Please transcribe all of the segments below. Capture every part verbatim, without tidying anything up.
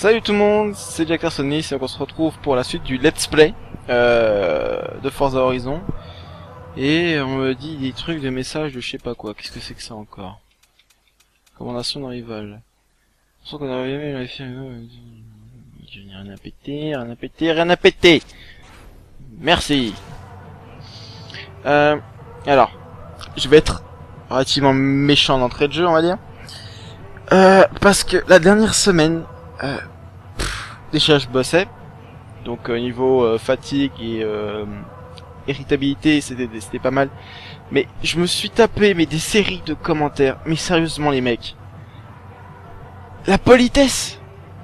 Salut tout le monde, c'est Jack Arsonis et on se retrouve pour la suite du Let's Play euh, de Forza Horizon. Et on me dit des trucs de messages de je sais pas quoi, qu'est-ce que c'est que ça encore? Recommandation d'un rival. Je sens qu'on a rien à faire. Je n'ai rien à péter, rien à péter, rien à péter. Merci. Euh, alors, je vais être relativement méchant d'entrée de jeu, on va dire. Euh, parce que la dernière semaine, euh, pff, déjà je bossais, donc au euh, niveau euh, fatigue et euh, irritabilité, c'était c'était pas mal. Mais je me suis tapé mais des séries de commentaires. Mais sérieusement les mecs, la politesse,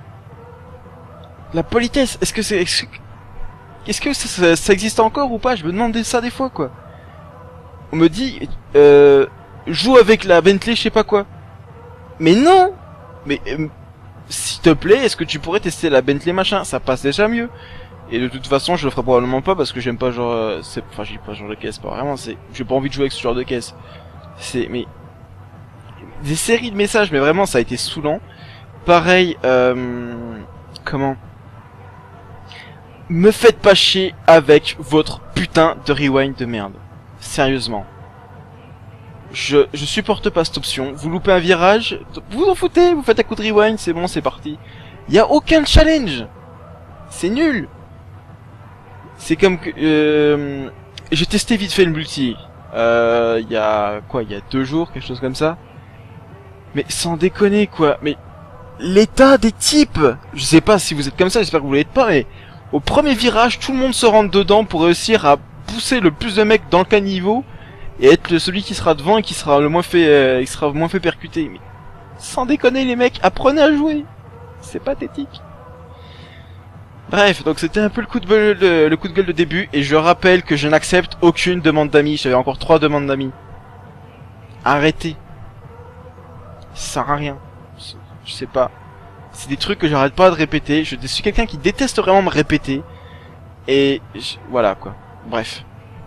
la politesse. Est-ce que c'est, est-ce que ça, ça, ça existe encore ou pas? Je me demandais ça des fois quoi. On me dit, euh, joue avec la Bentley, je sais pas quoi. Mais non! Mais, euh, s'il te plaît, est-ce que tu pourrais tester la Bentley machin? Ça passe déjà mieux. Et de toute façon, je le ferai probablement pas parce que j'aime pas genre, euh, c'est, enfin, j'ai pas ce genre de caisse, pas vraiment, c'est, j'ai pas envie de jouer avec ce genre de caisse. C'est, mais, des séries de messages, mais vraiment, ça a été saoulant. Pareil, euh, comment? Me faites pas chier avec votre putain de rewind de merde. Sérieusement. Je, je supporte pas cette option. Vous loupez un virage, vous en foutez, vous faites un coup de rewind, c'est bon, c'est parti. Y a aucun challenge. C'est nul. C'est comme que euh, j'ai testé vite fait le multi. Euh, il y a quoi, il y a deux jours, quelque chose comme ça. Mais sans déconner quoi. Mais l'état des types. Je sais pas si vous êtes comme ça, j'espère que vous l'êtes pas. Mais au premier virage, tout le monde se rentre dedans pour réussir à pousser le plus de mecs dans le caniveau. Et être celui qui sera devant et qui sera le moins fait, euh, qui sera le moins fait percuter. Mais sans déconner les mecs, apprenez à jouer. C'est pathétique. Bref, donc c'était un peu le coup de gueule, le, le coup de gueule de début. Et je rappelle que je n'accepte aucune demande d'amis. J'avais encore trois demandes d'amis. Arrêtez. Ça sert à rien. Je sais pas. C'est des trucs que j'arrête pas de répéter. Je suis quelqu'un qui déteste vraiment me répéter. Et je, voilà quoi. Bref.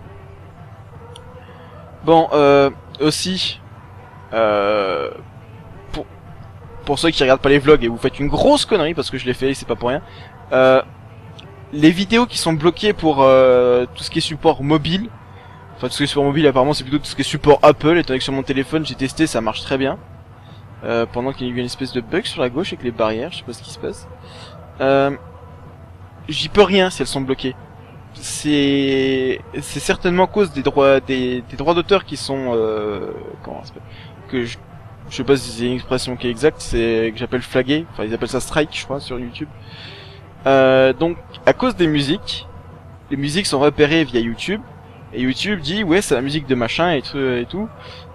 Bon, euh, aussi, euh, pour, pour ceux qui regardent pas les vlogs et vous faites une grosse connerie, parce que je l'ai fait et c'est pas pour rien, euh, les vidéos qui sont bloquées pour euh, tout ce qui est support mobile, enfin tout ce qui est support mobile apparemment c'est plutôt tout ce qui est support Apple, étant donné que sur mon téléphone j'ai testé, ça marche très bien, euh, pendant qu'il y a eu une espèce de bug sur la gauche avec les barrières, je sais pas ce qui se passe, euh, j'y peux rien si elles sont bloquées. C'est c'est certainement à cause des droits des, des droits d'auteur qui sont euh, comment ça s'appelle, que je je sais pas si c'est une expression qui est exacte, c'est que j'appelle flaguer, enfin ils appellent ça strike je crois sur YouTube. Euh, donc à cause des musiques, les musiques sont repérées via YouTube et YouTube dit ouais c'est la musique de machin et tout et tout.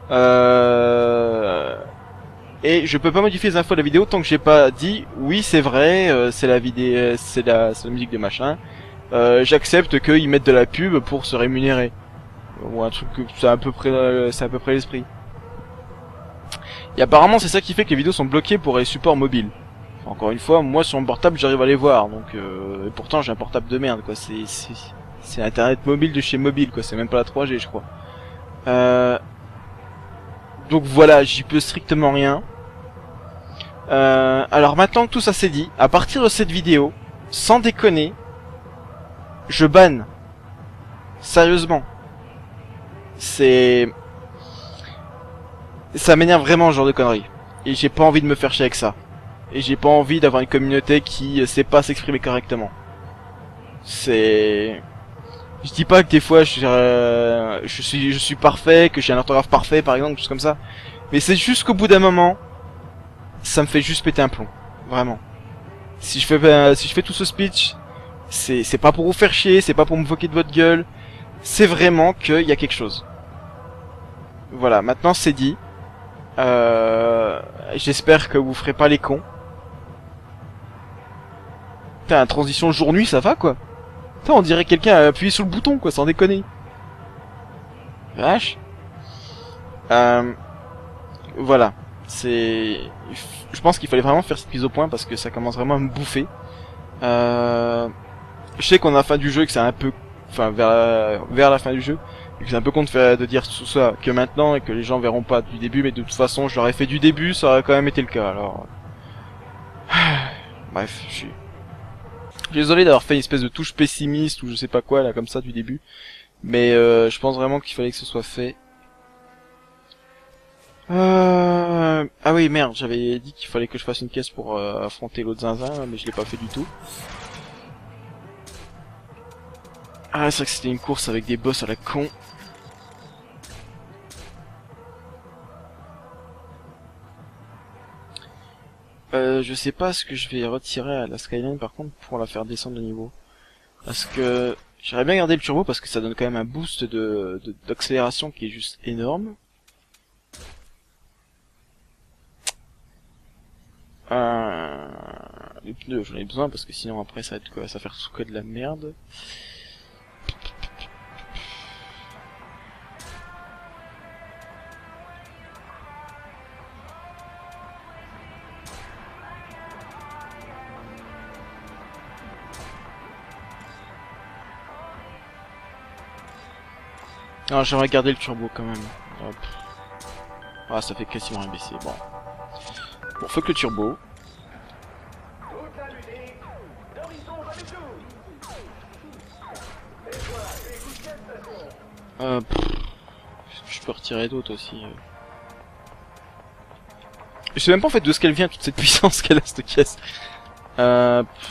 Euh, et je peux pas modifier les infos de la vidéo tant que j'ai pas dit oui c'est vrai euh, c'est la vidéo c'est la c'est la musique de machin. Euh, j'accepte qu'ils mettent de la pub pour se rémunérer ou un truc que c'est à peu près euh, c'est à peu près l'esprit. Et apparemment c'est ça qui fait que les vidéos sont bloquées pour les supports mobiles. Enfin, encore une fois, moi sur mon portable j'arrive à les voir, donc euh, et pourtant j'ai un portable de merde quoi. C'est c'est c'est internet mobile de chez mobile quoi. C'est même pas la trois G je crois. Euh, donc voilà, j'y peux strictement rien. Euh, alors maintenant que tout ça c'est dit, à partir de cette vidéo, sans déconner. Je banne. Sérieusement. C'est... Ça m'énerve vraiment ce genre de conneries. Et j'ai pas envie de me faire chier avec ça. Et j'ai pas envie d'avoir une communauté qui sait pas s'exprimer correctement. C'est... Je dis pas que des fois je, euh, je suis je suis parfait, que j'ai un orthographe parfait par exemple, quelque chose comme ça. Mais c'est juste qu'au bout d'un moment, ça me fait juste péter un plomb. Vraiment. Si je fais, euh, si je fais tout ce speech... C'est c'est pas pour vous faire chier, c'est pas pour me moquer de votre gueule, c'est vraiment qu'il y a quelque chose. Voilà, maintenant c'est dit. Euh, J'espère que vous ferez pas les cons. Putain, la transition jour-nuit, ça va quoi. Putain, on dirait quelqu'un a appuyé sur le bouton quoi, sans déconner. Vache. Euh, voilà, c'est... Je pense qu'il fallait vraiment faire cette mise au point parce que ça commence vraiment à me bouffer. Euh... Je sais qu'on a la fin du jeu et que c'est un peu, enfin vers la, vers la fin du jeu, et que c'est un peu con de faire de dire tout ça que maintenant et que les gens verront pas du début, mais de toute façon je l'aurais fait du début, ça aurait quand même été le cas. Alors Bref, je suis... Je suis désolé d'avoir fait une espèce de touche pessimiste ou je sais pas quoi là comme ça du début. Mais euh, je pense vraiment qu'il fallait que ce soit fait. Euh... Ah oui merde, j'avais dit qu'il fallait que je fasse une caisse pour euh, affronter l'autre zinzin, mais je l'ai pas fait du tout. Ah c'est vrai que c'était une course avec des boss à la con. Euh, je sais pas ce que je vais retirer à la Skyline par contre pour la faire descendre de niveau. Parce que j'aimerais bien garder le turbo parce que ça donne quand même un boost de de- d'accélération qui est juste énorme. Euh... Les pneus j'en ai besoin parce que sinon après ça va être quoi, ça va faire tout que de la merde. Non, j'aimerais garder le turbo quand même. Hop. Ah, ça fait quasiment un baisser. Bon. Bon, fuck le turbo. Euh, pff, je peux retirer d'autres aussi. euh. Je sais même pas en fait de ce qu'elle vient toute cette puissance qu'elle a cette caisse. Euh, pff.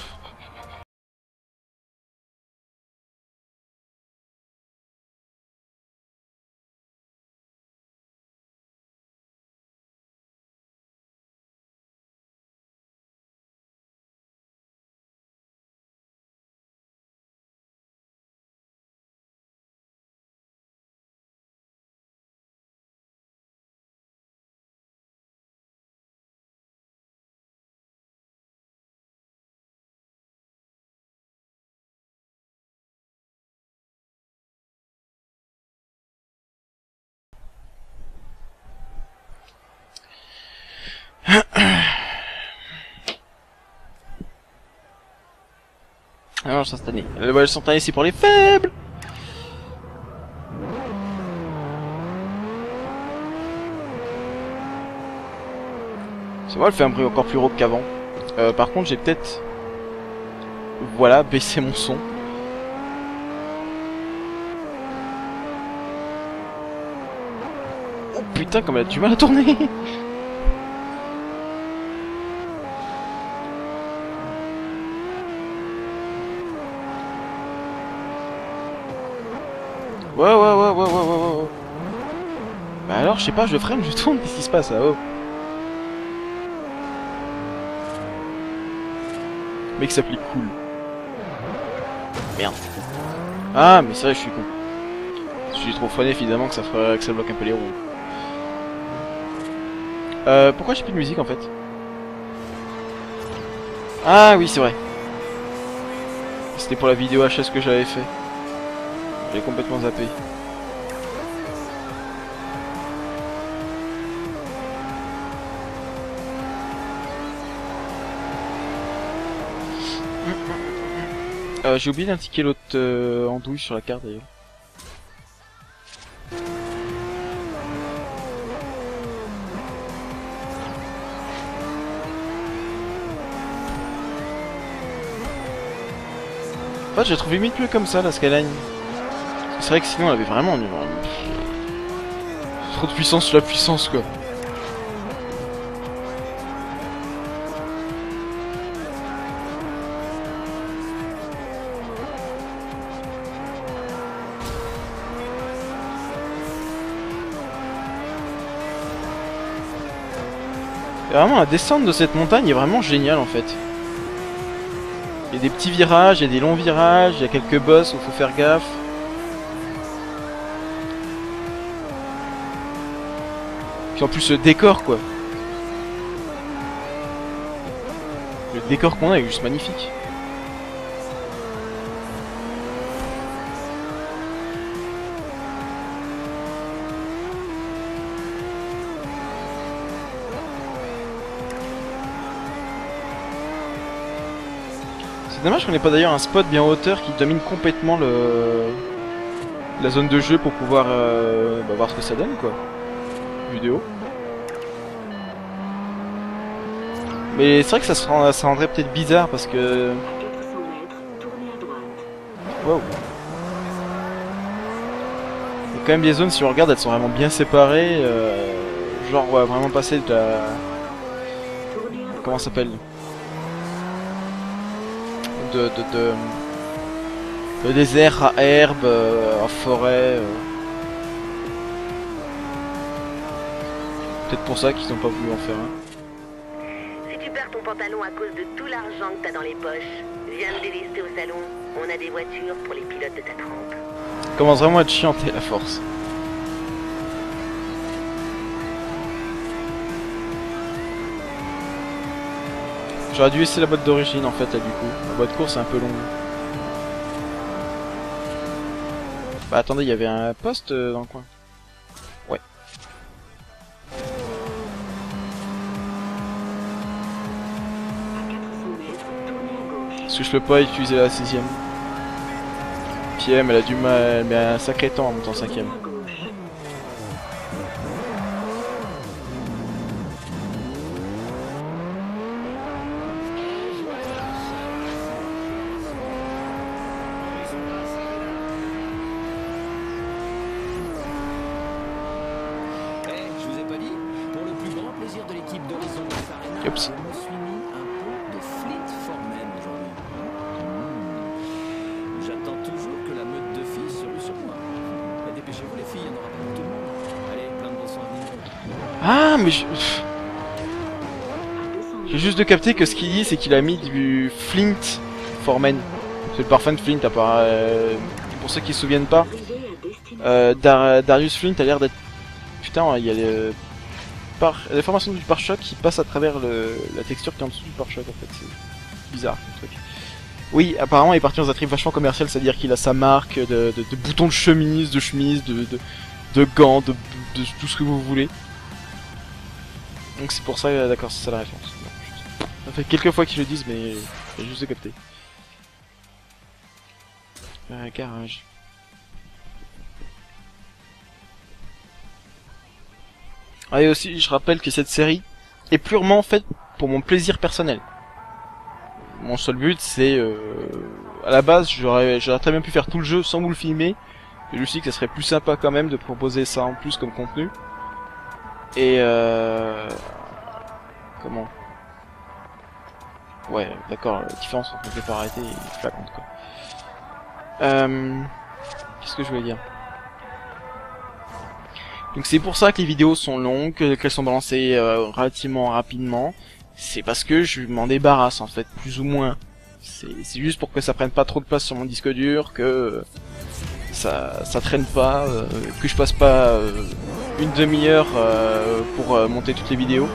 Ah non, instantané. Le voyage instantané c'est pour les faibles. C'est moi, elle fait un bruit encore plus rauque qu'avant. Euh, par contre, j'ai peut-être... Voilà, baissé mon son. Oh putain, comme elle a du mal à tourner. Ouais, ouais, ouais, ouais, ouais, ouais, ouais. Bah alors, je sais pas, je freine, je tourne, qu'est-ce qui se passe là? Oh. Le mec s'applique cool. Merde. Ah, mais c'est vrai, je suis con. Je suis trop phoné, évidemment, que ça ferait que ça bloque un peu les roues. Euh, pourquoi j'ai plus de musique en fait? Ah oui, c'est vrai. C'était pour la vidéo H S que j'avais fait. J'ai complètement zappé. Euh, j'ai oublié d'indiquer l'autre euh, andouille sur la carte d'ailleurs. En fait, j'ai trouvé limite mieux comme ça la Skyline. C'est vrai que sinon, elle avait vraiment une... trop de puissance sur la puissance quoi. Et vraiment, la descente de cette montagne est vraiment géniale en fait. Il y a des petits virages, il y a des longs virages, il y a quelques bosses où il faut faire gaffe. Puis en plus le décor quoi. Le décor qu'on a est juste magnifique. C'est dommage qu'on n'ait pas d'ailleurs un spot bien en hauteur qui domine complètement le la zone de jeu pour pouvoir euh, bah, voir ce que ça donne quoi. Vidéo. Mais c'est vrai que ça, se rend, ça rendrait peut-être bizarre parce que... Wow. Il y a quand même des zones, si on regarde, elles sont vraiment bien séparées. Euh, genre, ouais, vraiment passer de la... Comment ça s'appelle, de, de, de... Le désert à herbe, euh, en forêt. Euh... Peut-être pour ça qu'ils n'ont pas voulu en faire un. Si tu perds ton pantalon à cause de tout l'argent que t'as dans les poches, viens me délester au salon. On a des voitures pour les pilotes de ta trempe. Ça commence vraiment à être chianté la force. J'aurais dû laisser la boîte d'origine en fait là du coup. La boîte course est un peu longue. Bah attendez, il y avait un poste euh, dans le coin. Ouais. Parce que je peux pas utiliser la sixième. Puis elle, elle a du mal, elle met un sacré temps en montant cinquième. Oups. J'attends toujours que la meute de filles se rue sur moi. Dépêchez-vous les filles, il y en aura pas pour tout le monde. Allez, plein de bons soins. Ah mais je... J'ai juste de capter que ce qu'il dit c'est qu'il a mis du Flint Foreman. C'est le parfum de Flint à part... Euh... Pour ceux qui se souviennent pas. Euh, Dar Darius Flint a l'air d'être... Putain, il y a les... Par... la formation du pare-choc qui passe à travers le... la texture qui est en dessous du pare-choc en fait. C'est bizarre le truc. Oui, apparemment il est parti dans un trip vachement commercial, c'est-à-dire qu'il a sa marque de, de, de boutons de chemise, de chemise, de, de, de gants, de, de, de tout ce que vous voulez. Donc c'est pour ça, d'accord, c'est ça la référence. Ça fait quelques fois qu'ils le disent, mais j'ai juste de capter. Un garage. Ah, et aussi, je rappelle que cette série est purement faite pour mon plaisir personnel. Mon seul but, c'est... Euh, à la base, j'aurais très bien pu faire tout le jeu sans vous le filmer. Et je me suis dit que ça serait plus sympa quand même de proposer ça en plus comme contenu. Et... Euh... Comment Ouais, d'accord, la différence entre les arrêter et flagrante, quoi. Euh... Qu'est-ce que je voulais dire? Donc c'est pour ça que les vidéos sont longues, qu'elles sont balancées euh, relativement rapidement. C'est parce que je m'en débarrasse en fait, plus ou moins. C'est juste pour que ça prenne pas trop de place sur mon disque dur, que euh, ça, ça traîne pas, euh, que je passe pas euh, une demi-heure euh, pour euh, monter toutes les vidéos.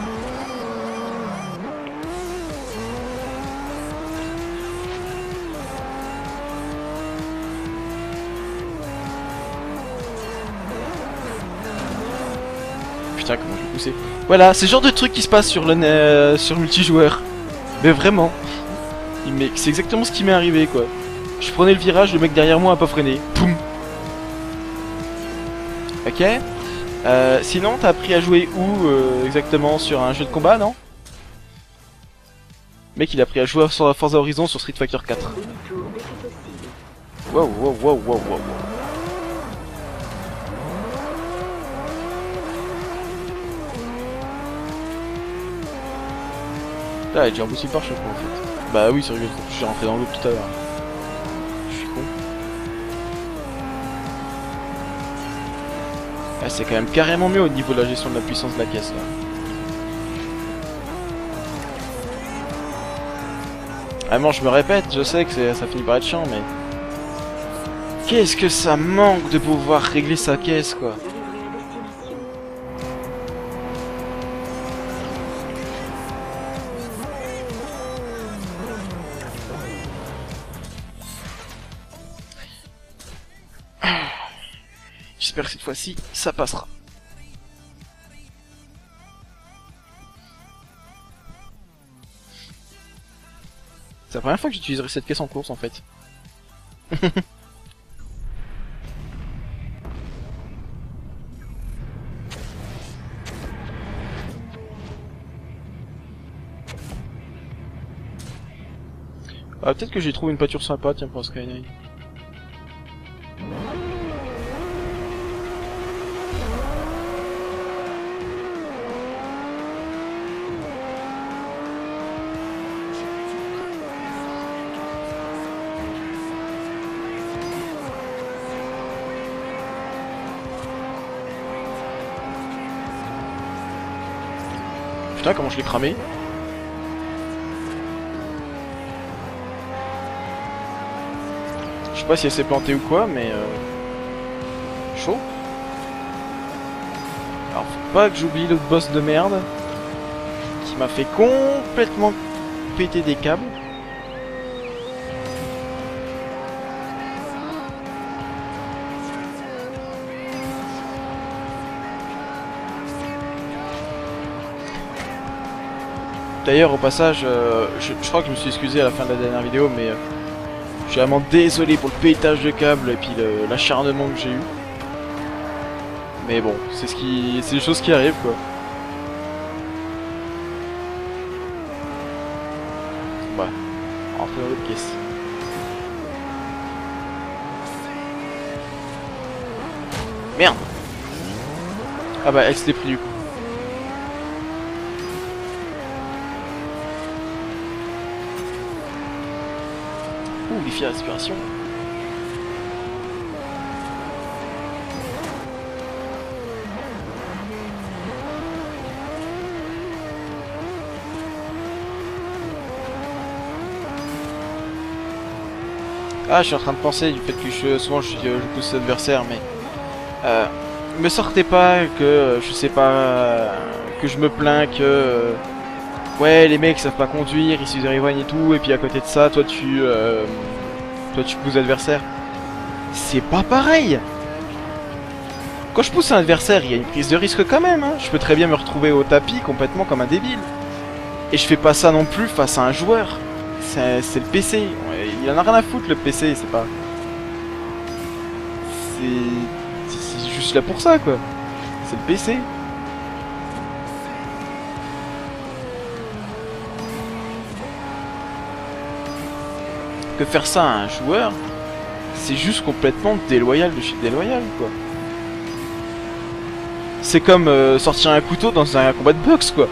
Putain, comment je vais pousser. Voilà, c'est le genre de truc qui se passe sur le euh, sur multijoueur. Mais vraiment. C'est exactement ce qui m'est arrivé, quoi. Je prenais le virage, le mec derrière moi a pas freiné. Poum. Ok. Euh, sinon, t'as appris à jouer où euh, exactement? Sur un jeu de combat, non? Le mec, il a appris à jouer sur la Forza Horizon sur Street Fighter quatre. Wow, wow, wow, wow, wow. Ah, j'ai remboursé par choc en fait. Bah oui, sérieux, je suis rentré dans l'eau tout à l'heure. Je suis con. Ah, c'est quand même carrément mieux au niveau de la gestion de la puissance de la caisse là. Vraiment, je me répète, je sais que ça finit par être chiant, mais... Qu'est-ce que ça manque de pouvoir régler sa caisse, quoi. J'espère que cette fois-ci, ça passera. C'est la première fois que j'utiliserai cette caisse en course, en fait. Ah, peut-être que j'ai trouvé une pâture sympa, tiens, pour un Skyline. Putain, comment je l'ai cramé. Je sais pas si elle s'est plantée ou quoi, mais euh... chaud. Alors faut pas que j'oublie l'autre boss de merde qui m'a fait complètement péter des câbles. D'ailleurs au passage, euh, je, je crois que je me suis excusé à la fin de la dernière vidéo, mais euh, je suis vraiment désolé pour le pétage de câble et puis l'acharnement que j'ai eu. Mais bon, c'est ce qui, c'est des choses qui arrivent quoi. Ouais, on va rentrer dans l'autre caisse. Merde. Ah bah elle s'était pris du coup. Ouh, défi à respiration. Ah, je suis en train de penser du fait que je, souvent je, je pousse l'adversaire, mais euh, me sortez pas que je sais pas euh, que je me plains que euh, ouais les mecs savent pas conduire, ils se rejoignent et tout, et puis à côté de ça, toi tu euh, toi tu pousses l'adversaire. C'est pas pareil. Quand je pousse un adversaire, il y a une prise de risque quand même. Hein. Je peux très bien me retrouver au tapis complètement comme un débile. Et je fais pas ça non plus face à un joueur. C'est le P C. Il en a rien à foutre le P C, c'est pas. C'est. C'est juste là pour ça quoi. C'est le P C. Que faire ça à un joueur, c'est juste complètement déloyal de chez déloyal quoi. C'est comme euh, sortir un couteau dans un combat de boxe quoi.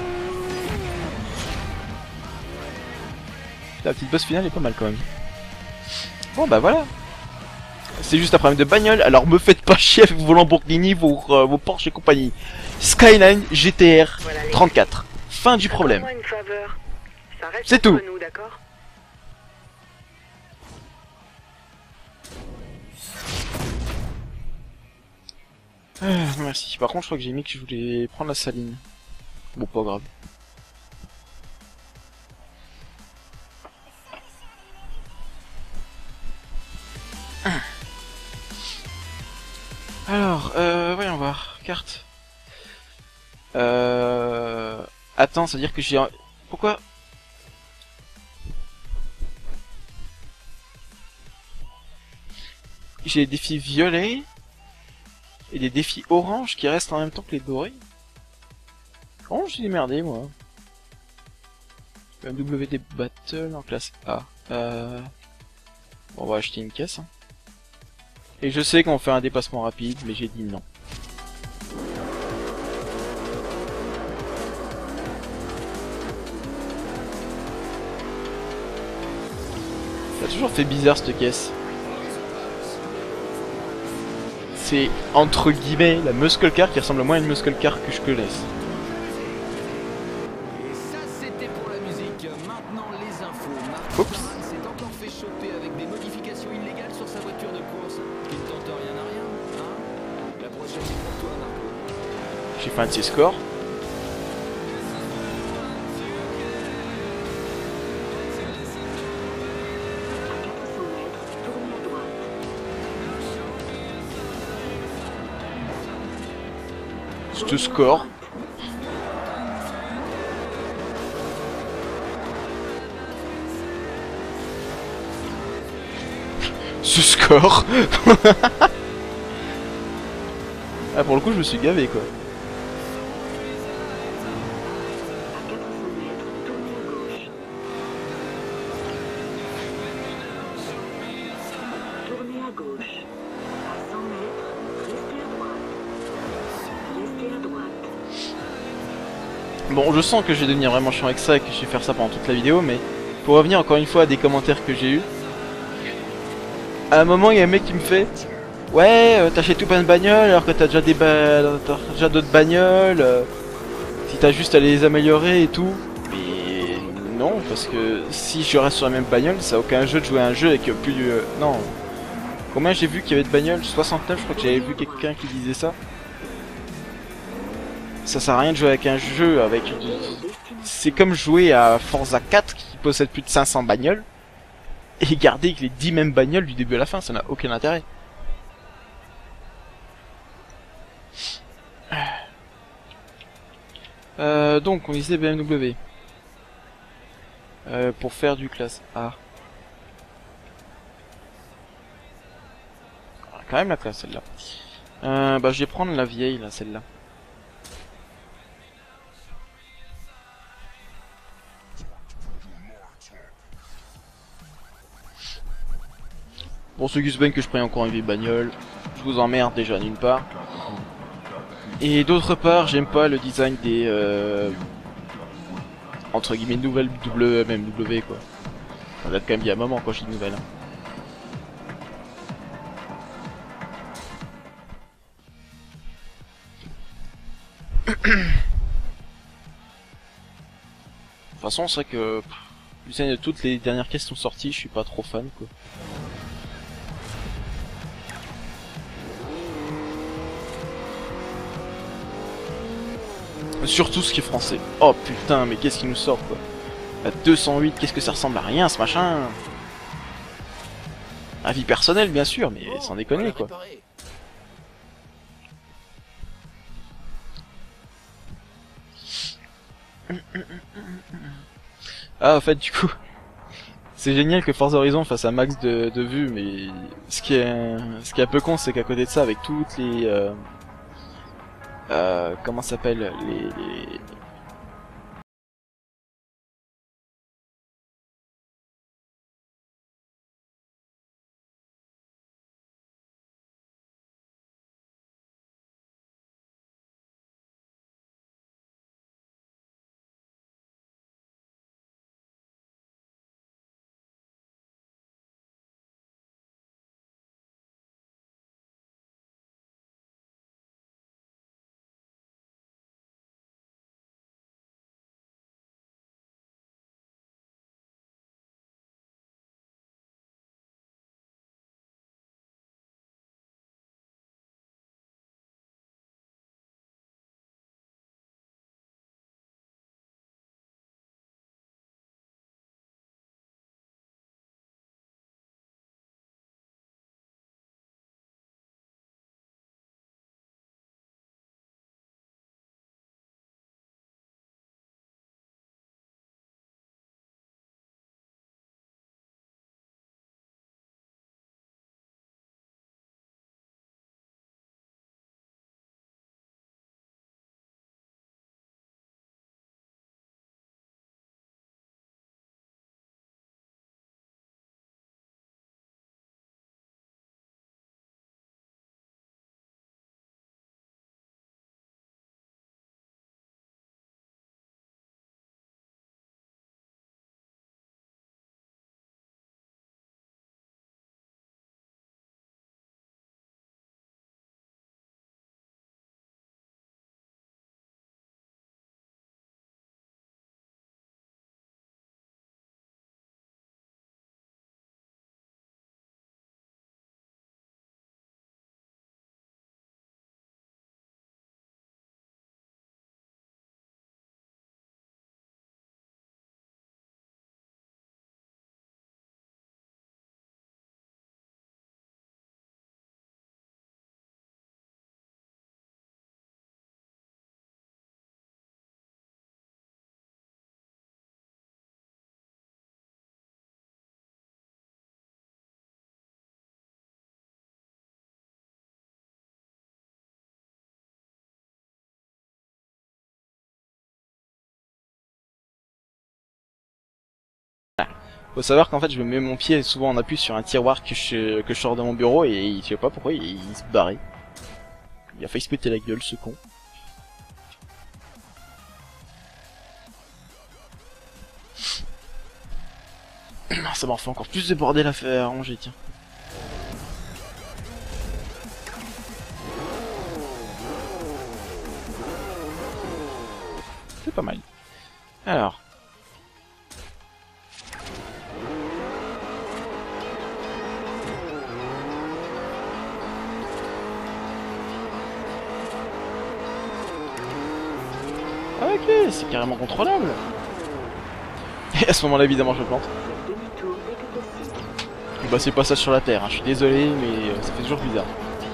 La petite boss finale est pas mal quand même. Bon bah voilà. C'est juste un problème de bagnole, alors me faites pas chier avec vos Lamborghini, vos, euh, vos Porsche et compagnie. Skyline G T R trente-quatre. Fin du problème. C'est tout. Nous, d'accord ? Ah, merci. Par contre, je crois que j'ai mis que je voulais prendre la saline. Bon, pas grave. Alors, euh, voyons voir. Carte. Euh... Attends, ça veut dire que j'ai... Pourquoi? J'ai des défis violets et des défis orange qui restent en même temps que les dorés. Oh, j'ai démerdé moi. M W D Battle en classe A. Euh... Bon, on va acheter une caisse. Hein. Et je sais qu'on fait un dépassement rapide, mais j'ai dit non. Ça a toujours fait bizarre cette caisse. C'est entre guillemets la muscle car qui ressemble moins à une muscle car que je connaisse. Et ça c'était pour la musique. Maintenant les infos. Mark Oups. s'est encore fait choper avec des modifications illégales sur sa voiture de course. Il ne tente rien à rien, hein? La prochaine c'est pour toi, Marco. J'ai fait un de ses scores. Ce score. Ce score. Ah pour le coup je me suis gavé quoi. Bon, je sens que je vais devenir vraiment chiant avec ça et que je vais faire ça pendant toute la vidéo, mais pour revenir encore une fois à des commentaires que j'ai eu, à un moment il y a un mec qui me fait ouais, euh, t'achètes tout plein de bagnoles alors que t'as déjà des ba... t'as déjà d'autres bagnoles, euh, si t'as juste à les améliorer et tout. Mais non, parce que si je reste sur la même bagnole, ça a aucun jeu de jouer à un jeu avec plus de... Euh, non. Combien j'ai vu qu'il y avait de bagnoles? soixante-neuf, je crois que j'avais vu quelqu'un qui disait ça. Ça sert à rien de jouer avec un jeu avec... C'est comme jouer à Forza quatre qui possède plus de cinq cents bagnoles et garder les dix mêmes bagnoles du début à la fin, ça n'a aucun intérêt. Euh, donc on disait B M W euh, pour faire du classe A. Quand même la classe celle-là. Euh, bah je vais prendre la vieille là, celle-là. Bon, c'est Gusben que je prends encore une vieille bagnole. Je vous emmerde déjà d'une part. Et d'autre part, j'aime pas le design des euh, entre guillemets nouvelles W M W quoi. Ça date quand même il y a un moment quand je dis nouvelle. Hein. De toute façon, c'est vrai que pff, le design de toutes les dernières caisses sont sorties, je suis pas trop fan quoi. Surtout ce qui est français. Oh putain, mais qu'est-ce qui nous sort quoi. La deux cent huit, qu'est-ce que ça ressemble à rien ce machin. Avis personnel bien sûr, mais sans déconner quoi. Ah en fait du coup, c'est génial que Forza Horizon fasse un max de, de vues, mais ce qui est, ce qui est un peu con, c'est qu'à côté de ça, avec toutes les... Euh, euh, comment ça s'appelle les, les... Faut savoir qu'en fait je me mets mon pied souvent en appui sur un tiroir que je, que je sors de mon bureau et je sais pas pourquoi il, il se barrait. Il a failli se péter la gueule ce con. Ça m'en fait encore plus de bordel à faire à ranger, tiens. C'est pas mal. Alors. Ah, ok, c'est carrément contrôlable. Et à ce moment-là, évidemment, je me plante. Bah, c'est pas ça sur la Terre, hein. Je suis désolé, mais euh, ça fait toujours bizarre.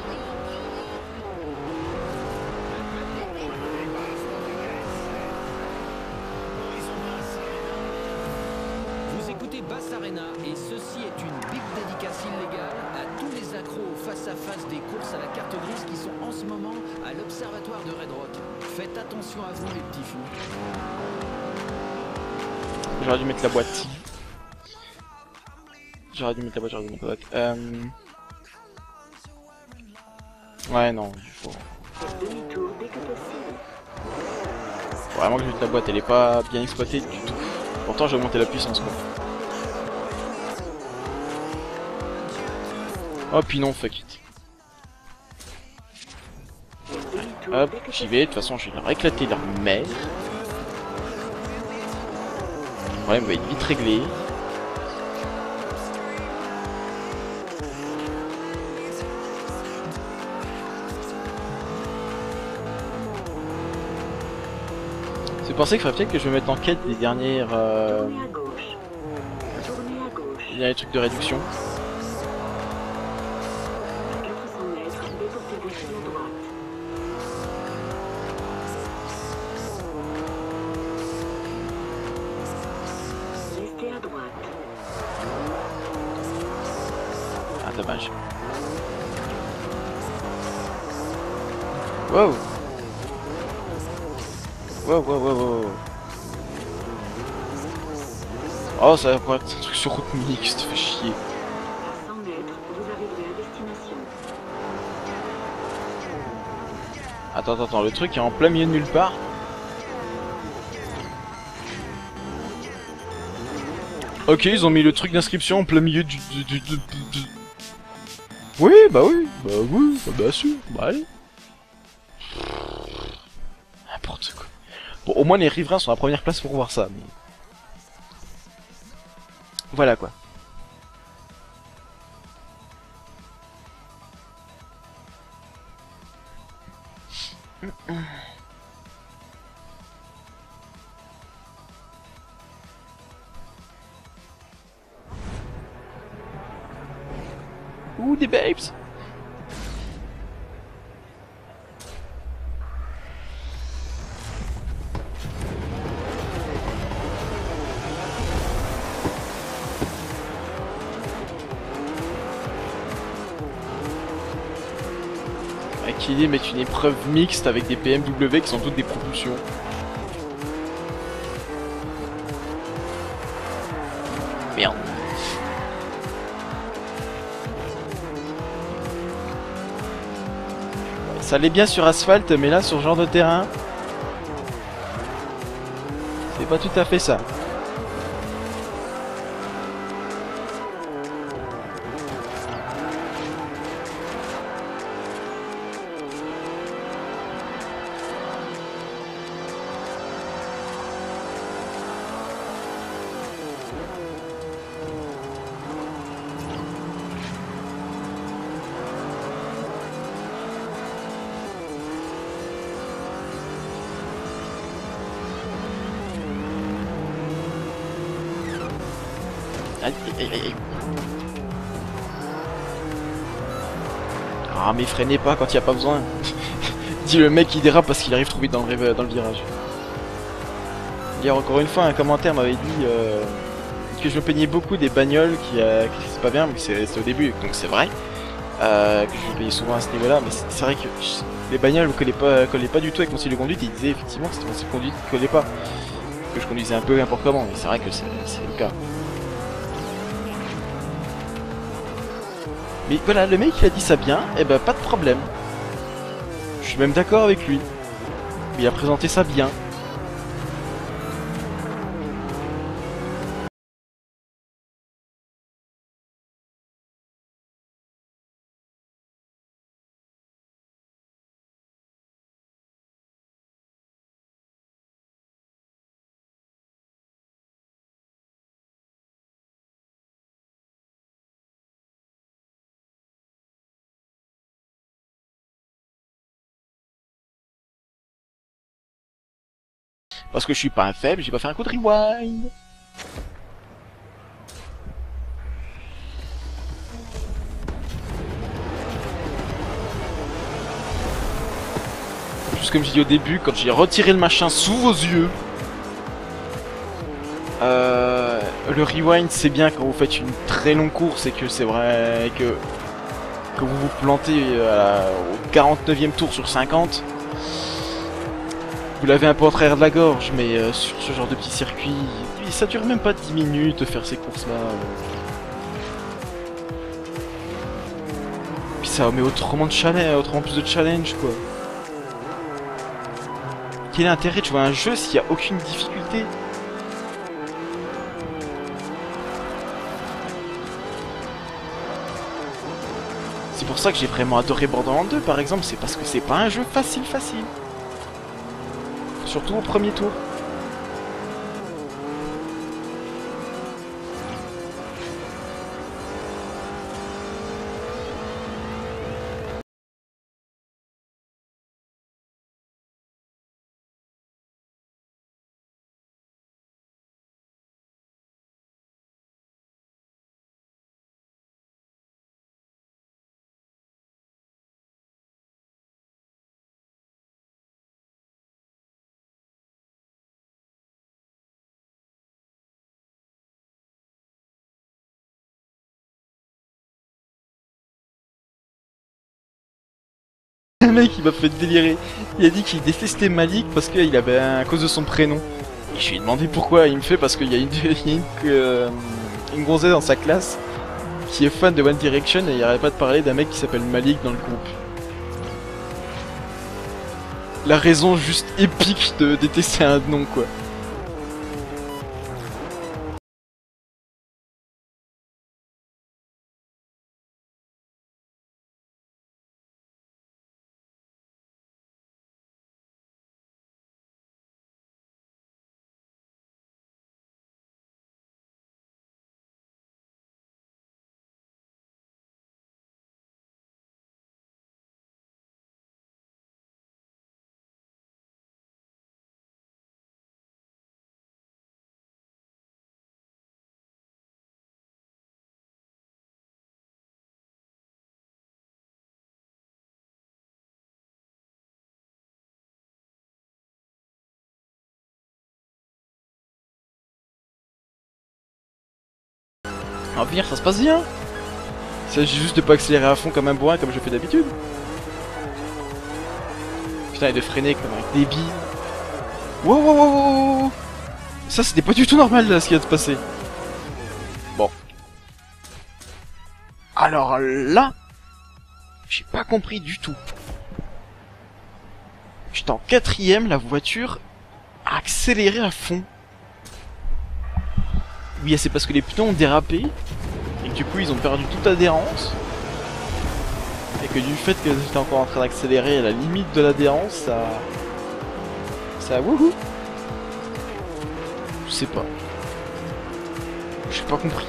Vous écoutez Bass Arena et ceci est une big dédicace illégale à tous les accros face à face des courses à la carte grise qui sont en ce moment à l'observatoire de Red Rock. Faites attention à vous les petits fous. J'aurais dû mettre la boîte. J'aurais dû mettre la boîte, j'aurais dû mettre la boîte. Euh... Ouais, non, il faut... Faut vraiment que je mette la boîte, elle est pas bien exploitée du tout. Pourtant, j'ai augmenté la puissance, quoi. Oh, puis non, fuck it. Hop, j'y vais, de toute façon, je vais leur éclater leur mère. Le problème va être vite réglé. C'est pensé qu'il faudrait peut-être que je me mette en quête des dernières... Euh... des derniers trucs de réduction. Ah, dommage. Wow. Wow, wow, wow, wow. Oh, ça va pas être un truc sur route mixte, fait chier. cent mètres, vous arriverez à destination. Attends, attends, attends, le truc est en plein milieu de nulle part. Ok, ils ont mis le truc d'inscription en plein milieu du... du, du, du, du... Oui, bah oui, bah oui, bah bien sûr, bah allez. N'importe quoi. Bon, au moins les riverains sont à la première place pour voir ça, mais... Voilà quoi. Ouh, des babes. Qui dit mettre une épreuve mixte avec des P M W qui sont toutes des propulsions. Merde. Ça allait bien sur asphalte, mais là sur ce genre de terrain, c'est pas tout à fait ça. Aïe, aïe, aïe, aïe. Ah mais freinez pas quand il n'y a pas besoin. Dit le mec qui dérape parce qu'il arrive trop vite dans le, dans le virage. Hier encore une fois un commentaire m'avait dit euh, que je me peignais beaucoup des bagnoles qui, euh, qui c'est pas bien, mais c'est au début, donc c'est vrai. Euh, que je me payais souvent à ce niveau là, mais c'est vrai que je, les bagnoles ne collaient pas, collaient pas du tout avec mon style de conduite. Il disait effectivement que c'était mon style de conduite qui collait pas. Que je conduisais un peu n'importe comment, mais c'est vrai que c'est le cas. Mais voilà, le mec il a dit ça bien, et ben pas de problème. Je suis même d'accord avec lui. Il a présenté ça bien. Parce que je suis pas un faible, j'ai pas fait un coup de rewind. Juste comme j'ai dit au début, quand j'ai retiré le machin sous vos yeux, euh, le rewind c'est bien quand vous faites une très longue course et que c'est vrai que, que vous vous plantez euh, au quarante-neuvième tour sur cinquante. Vous l'avez un peu en travers de la gorge, mais euh, sur ce genre de petit circuit, ça dure même pas dix minutes de faire ces courses-là. Puis ça met autrement de challenge, autrement plus de challenge, quoi. Quel est l'intérêt de jouer à un jeu s'il n'y a aucune difficulté? C'est pour ça que j'ai vraiment adoré Borderlands deux, par exemple, c'est parce que c'est pas un jeu facile facile. Surtout au premier tour. Un mec il m'a fait délirer. Il a dit qu'il détestait Malik parce qu'il avait un... à cause de son prénom. Et je lui ai demandé pourquoi. Il me fait parce qu'il y a une, il y a une, euh, une gonzesse dans sa classe qui est fan de One Direction et il arrête pas de parler d'un mec qui s'appelle Malik dans le groupe. La raison juste épique de détester un nom, quoi. En pire, ça se passe bien. Il s'agit juste de pas accélérer à fond comme un bourrin comme je fais d'habitude. Putain, et de freiner comme un débile. Wow, wow, wow, wow, wow. Ça, c'était pas du tout normal là ce qui vient de se passer. Bon. Alors là, j'ai pas compris du tout. J'étais en quatrième, la voiture a accéléré à fond. Oui, c'est parce que les pneus ont dérapé et que du coup ils ont perdu toute adhérence et que du fait que j'étais encore en train d'accélérer à la limite de l'adhérence, ça... ça wouhou. Je sais pas. J'ai pas compris.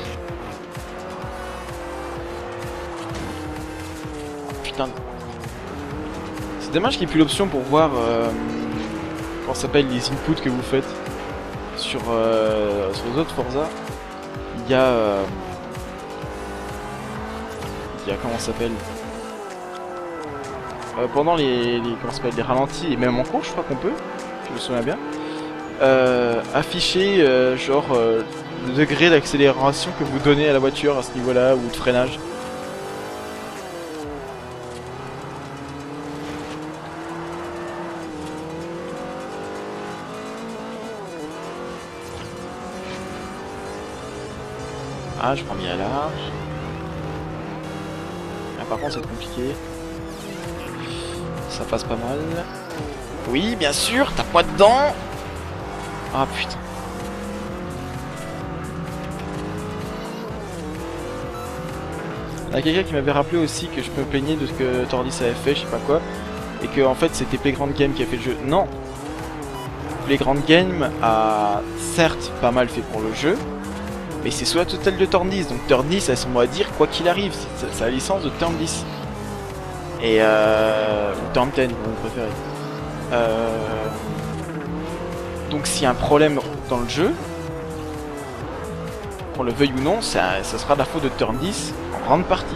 Putain. C'est dommage qu'il n'y ait plus l'option pour voir euh, comment s'appelle les inputs que vous faites sur, euh, sur les autres Forza. Il y a... Euh, il y a comment ça s'appelle euh, pendant les, les comment ça s'appelle les ralentis et même en course, je crois qu'on peut, si je me souviens bien, euh, afficher euh, genre euh, le degré d'accélération que vous donnez à la voiture à ce niveau-là ou de freinage. Ah, je prends bien à large. Ah, par contre, c'est compliqué. Ça passe pas mal. Oui, bien sûr, tape moi dedans. Ah, putain. Il y a quelqu'un qui m'avait rappelé aussi que je me plaignais de ce que Tordis avait fait, je sais pas quoi. Et que, en fait, c'était Playground Game qui a fait le jeu. Non. Playground Game a, certes, pas mal fait pour le jeu. Mais c'est sous la tutelle de Tordis, donc Tordis a son mot à dire quoi qu'il arrive, c'est sa licence de Tordis. Et euh... ou Turn dix, comme vous préférez. Euh... Donc s'il y a un problème dans le jeu, qu'on le veuille ou non, ça, ça sera la faute de Turn dix en grande partie.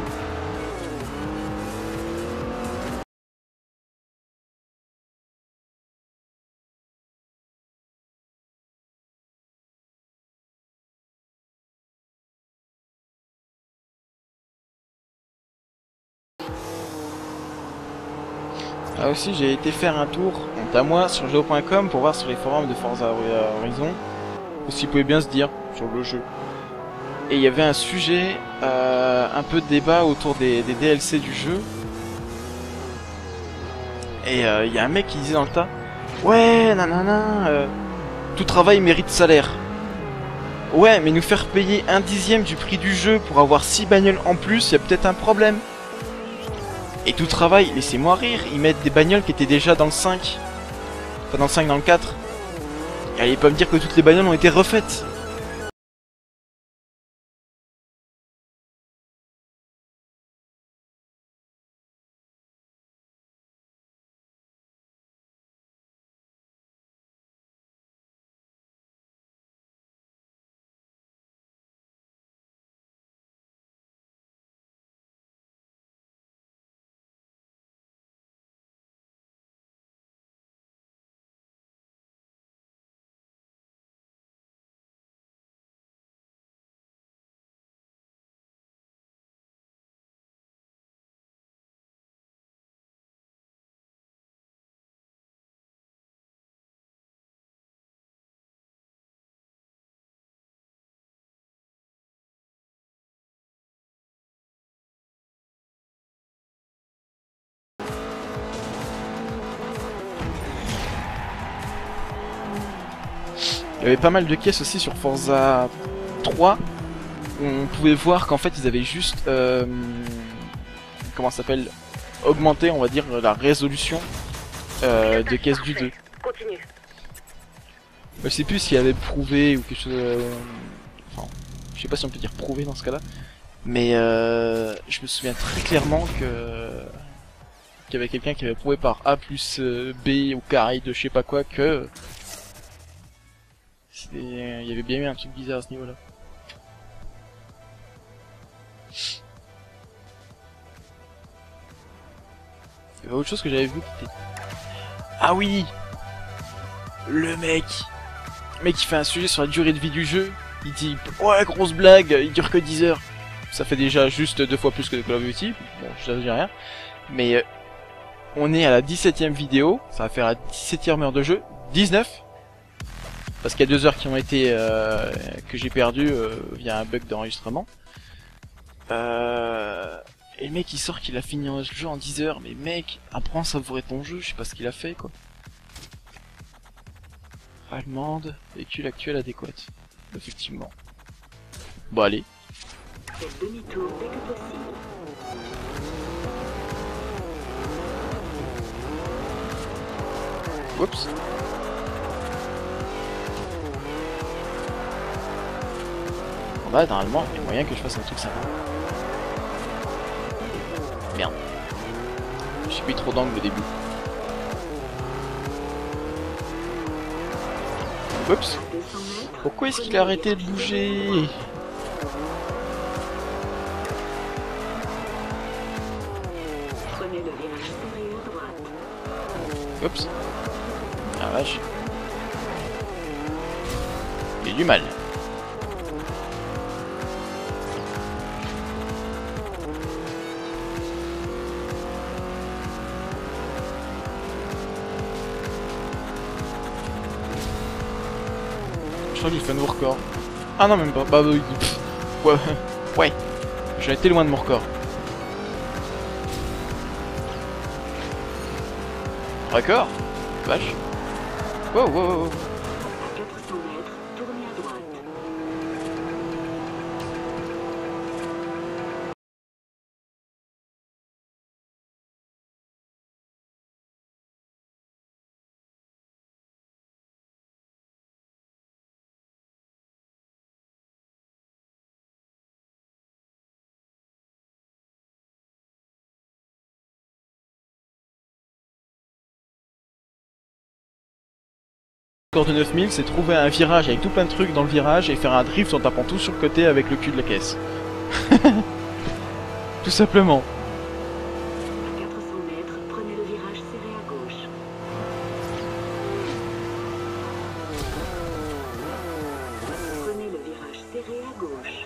Ah aussi, j'ai été faire un tour, honte à moi, sur jeux point com pour voir sur les forums de Forza Horizon aussi pouvait bien se dire sur le jeu. Et il y avait un sujet, euh, un peu de débat autour des, des D L C du jeu. Et il euh, y a un mec qui disait dans le tas, ouais, nanana, euh, tout travail mérite salaire. Ouais, mais nous faire payer un dixième du prix du jeu pour avoir six bagnoles en plus, il y a peut-être un problème. Et tout travail, laissez-moi rire, ils mettent des bagnoles qui étaient déjà dans le cinq. Enfin dans le cinq, dans le quatre. Et allez pas me dire que toutes les bagnoles ont été refaites. Il y avait pas mal de caisses aussi sur Forza trois. Où on pouvait voir qu'en fait ils avaient juste... Euh, comment ça s'appelle, augmenté, on va dire, la résolution euh, des caisses du deux. Continue. Je sais plus s'il avait prouvé ou quelque chose... Euh, enfin, je sais pas si on peut dire prouvé dans ce cas-là. Mais euh, je me souviens très clairement que... qu'il y avait quelqu'un qui avait prouvé par A plus B au carré de je sais pas quoi que... il y avait bien eu un truc bizarre à ce niveau-là. Il y avait autre chose que j'avais vu qui était... Ah oui, le mec Le mec qui fait un sujet sur la durée de vie du jeu. Il dit, ouais, grosse blague, il dure que dix heures. Ça fait déjà juste deux fois plus que Call of Duty. Bon, je dis rien. Mais euh, on est à la dix-septième vidéo. Ça va faire la dix-septième heure de jeu. dix-neuf. Parce qu'il y a deux heures qui ont été... Euh, que j'ai perdu euh, via un bug d'enregistrement. Euh... Et le mec il sort qu'il a fini le jeu en dix heures. Mais mec, apprends à savourer ton jeu. Je sais pas ce qu'il a fait, quoi. Allemande, véhicule actuel adéquat. Effectivement. Bon, allez. Faites demi-tour dès que possible. Oups. Bon, bah, normalement, il y a moyen que je fasse un truc sympa. Merde. J'ai pris trop d'angle au début. Oups. Pourquoi est-ce qu'il a arrêté de bouger? Prenez le virage supérieur droite. Oups. Ah vache. J'ai du mal. Je crois que j'ai fait un nouveau record. Ah non, même pas. Bah oui. Pff. Ouais. Ouais. J'ai été loin de mon record. Record? Vache. Wow, wow, wow. À quatre cents mètres, tournez à droite. score de neuf mille, c'est trouver un virage avec tout plein de trucs dans le virage et faire un drift en tapant tout sur le côté avec le cul de la caisse. Tout simplement. À quatre cents mètres, prenez le virage serré à gauche. Prenez le virage serré à gauche.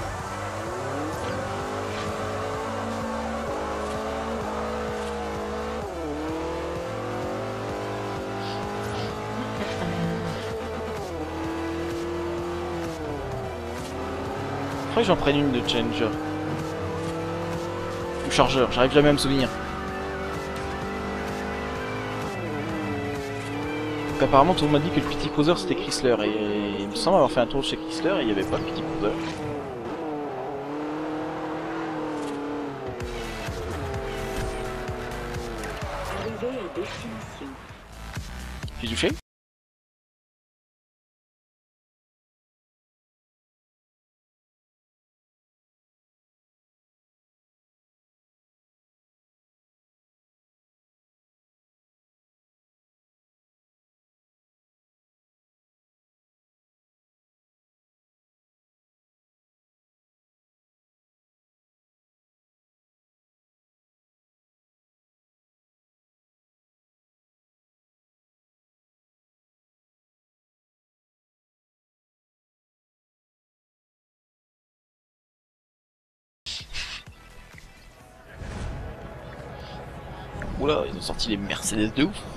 Faudrait que j'en prenne une de Challenger. Ou Chargeur, j'arrive jamais à me souvenir. Donc, apparemment tout le monde m'a dit que le Petit Cruiser c'était Chrysler et il me semble avoir fait un tour chez Chrysler et il n'y avait pas le Petit Cruiser. Arrivez à destination. J'ai touché? Oula, ils ont sorti les Mercedes de ouf.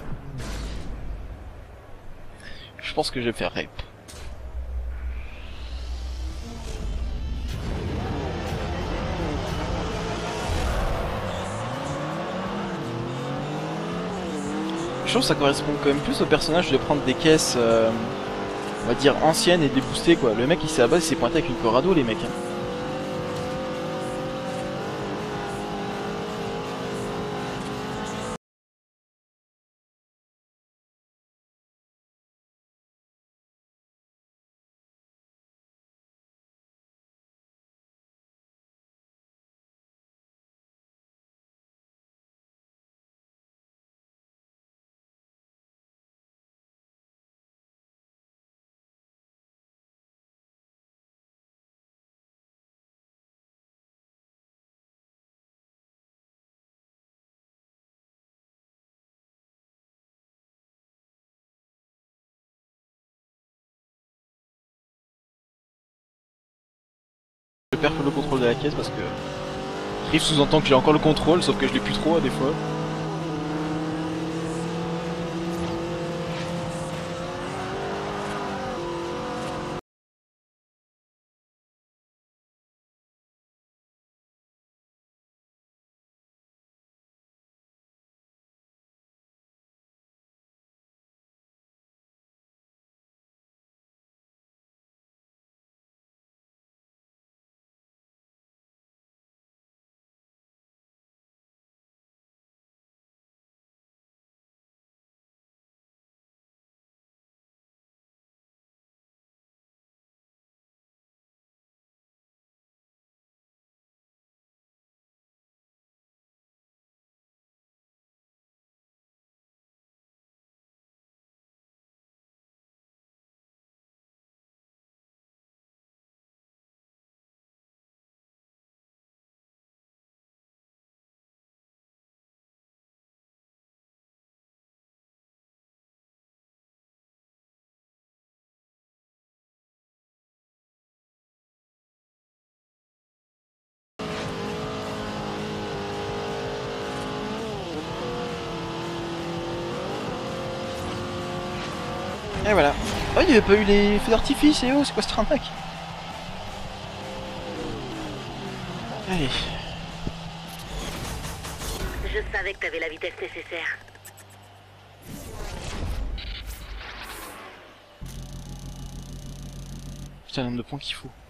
Je pense que je vais faire rep. Je trouve que ça correspond quand même plus au personnage de prendre des caisses, euh, on va dire anciennes et de les booster quoi. Le mec il s'est à la base il s'est pointé avec une Corrado les mecs. Hein. Je perds le contrôle de la caisse parce que Riff sous-entend que j'ai encore le contrôle sauf que je l'ai plus trop à des fois. Et voilà. Oh, il n'y avait pas eu les feux d'artifice, et oh, c'est quoi cette arnaque? Allez. Je savais que t'avais la vitesse nécessaire. Putain, le nombre de points qu'il faut.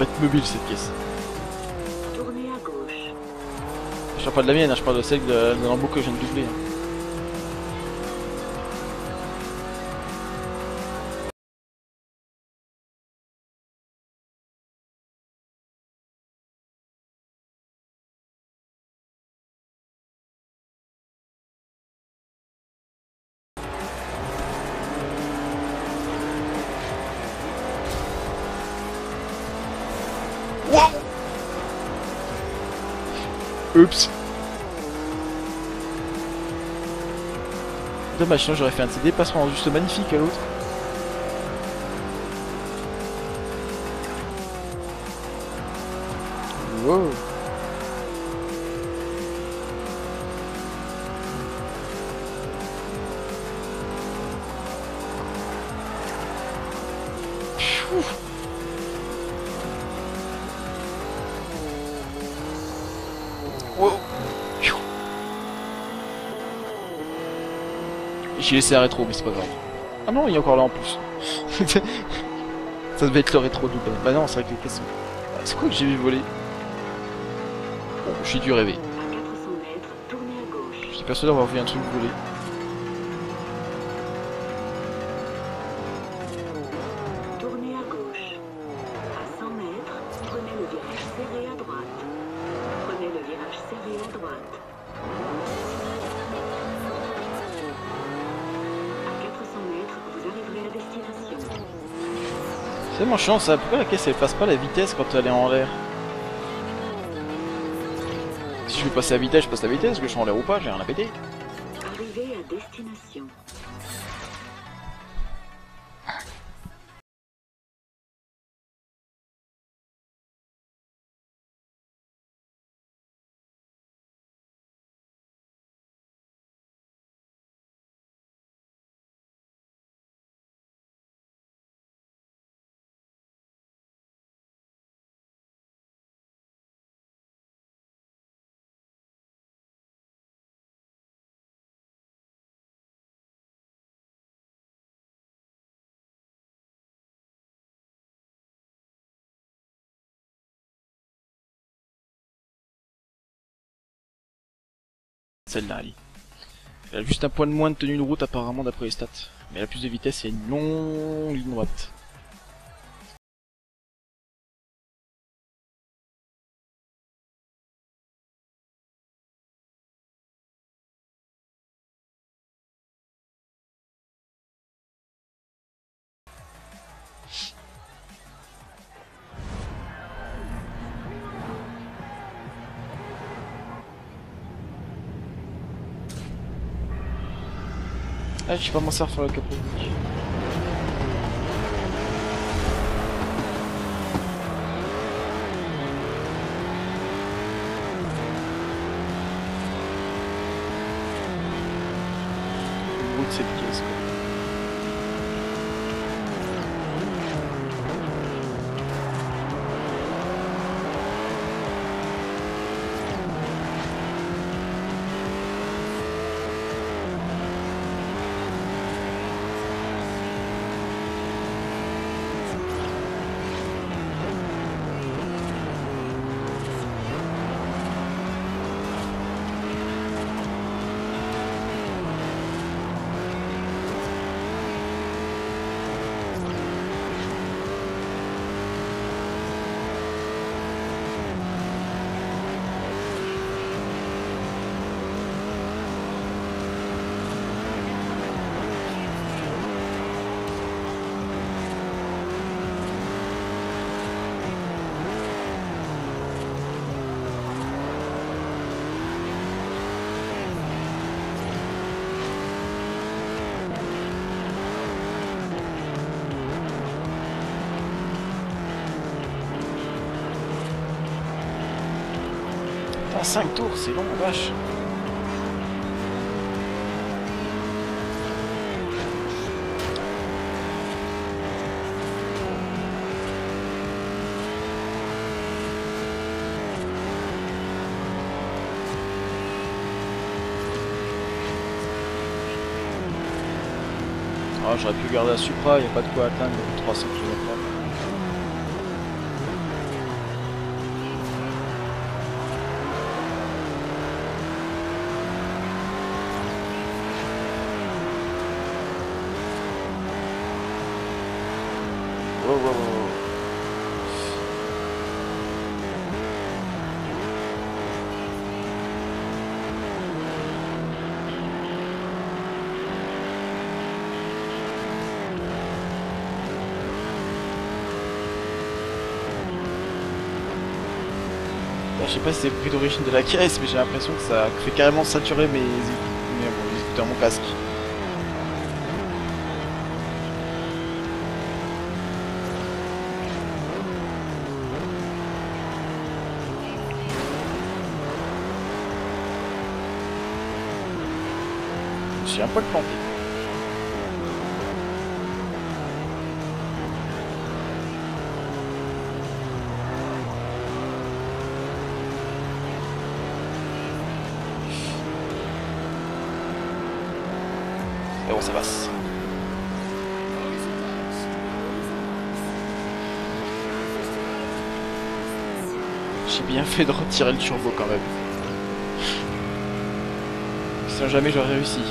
pas être mobile cette caisse. Tournez à gauche. Je parle pas de la mienne, hein, je parle de celle de, de l'embout que je viens de doubler. Hein. Oups. Dommage, sinon j'aurais fait un de ces dépassements juste magnifique à l'autre. Wow. Ouf. Wow. J'ai laissé un rétro, mais c'est pas grave. Ah non, il est encore là en plus. Ça devait être le rétro double. Bah non, c'est vrai que les caisses sont... Ah, c'est quoi que j'ai vu voler? Bon, j'ai dû rêver. À quatre cents mètres, tournez à gauche. J'étais persuadé d'avoir vu un truc voler. Tournez à gauche. À cent mètres, prenez le virage serré à droite. Prenez le virage serré à droite. À quatre cents mètres, vous arriverez à destination. C'est mon chiant ça, pourquoi la caisse elle passe pas la vitesse quand elle est en l'air? Si je veux passer à vitesse, je passe à vitesse, que je suis en l'air ou pas, j'ai rien à péter. Arrivez à destination. Celle-là, Ali. Elle a juste un point de moins de tenue de route apparemment d'après les stats. Mais elle a plus de vitesse et une longue ligne droite. Ah, je sais pas m'en servir sur le capot. Le bruit de cette caisse, quoi. Putain, cinq tours, c'est long, vache. Ah, j'aurais pu garder la Supra, il n'y a pas de quoi atteindre les trois cents kilomètres. wow, wow, wow. Je sais pas si c'est le bruit d'origine de la caisse, mais j'ai l'impression que ça fait carrément saturer mes, mes, bon, les écouteurs, mon casque. Je suis un peu planté. Et bon, ça passe. J'ai bien fait de retirer le turbo quand même. Sinon jamais j'aurais réussi.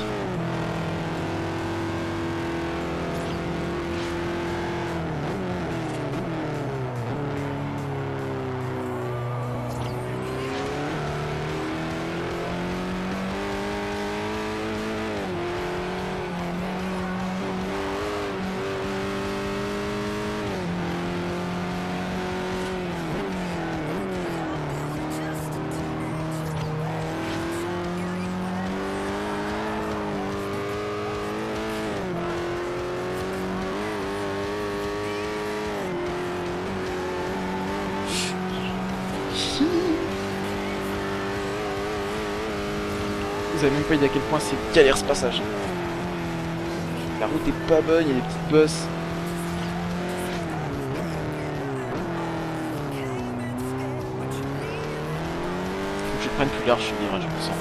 Vous avez même pas idée à quel point c'est galère ce passage. La route est pas bonne, il y a des petites bosses. Faut que je prenne plus large ce virage, je me sens.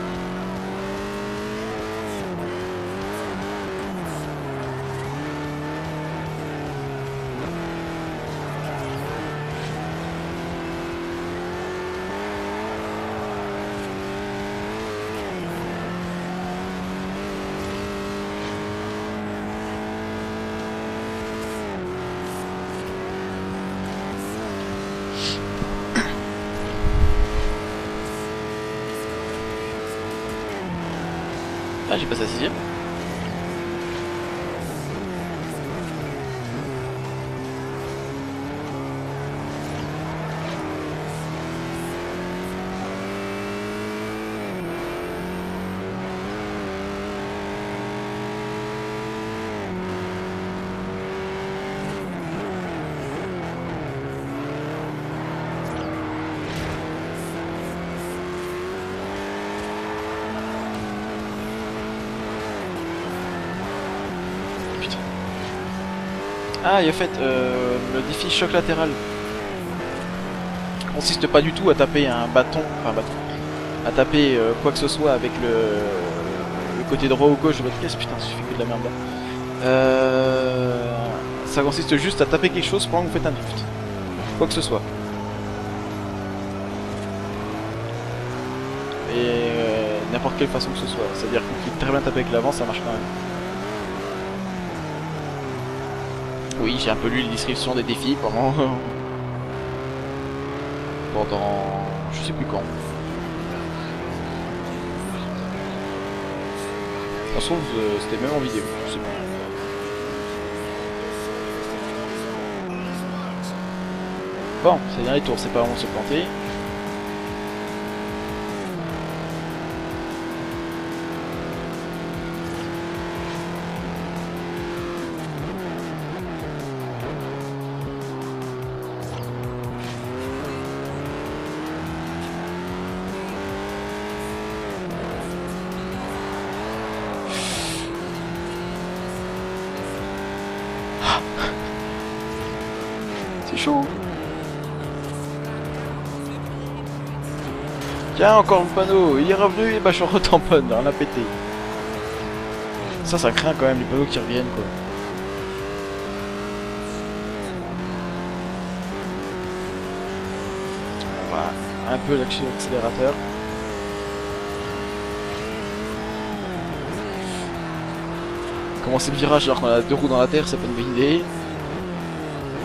Ah, j'ai passé la sixième. Ah, et en fait, euh, le défi choc latéral consiste pas du tout à taper un bâton, enfin un bâton, à taper euh, quoi que ce soit avec le, le côté droit ou gauche de votre caisse. Putain, ça suffit que de la merde là. Euh, ça consiste juste à taper quelque chose pendant que vous faites un drift. Quoi que ce soit. Et euh, n'importe quelle façon que ce soit. C'est-à-dire que vous pouvez très bien taper avec l'avant, ça marche quand même. Oui, j'ai un peu lu les descriptions des défis pendant... pendant... je sais plus quand. Ça se trouve, euh, c'était même en vidéo, je sais pas. Bon, c'est le dernier tour, c'est pas vraiment se planter. C'est chaud. Tiens, encore le panneau, il est revenu et bah je retamponne, rien à péter. Ça, ça craint quand même les panneaux qui reviennent quoi. On va un peu lâcher l'accélérateur. Commencer le virage alors qu'on a deux roues dans la terre, c'est pas une bonne idée.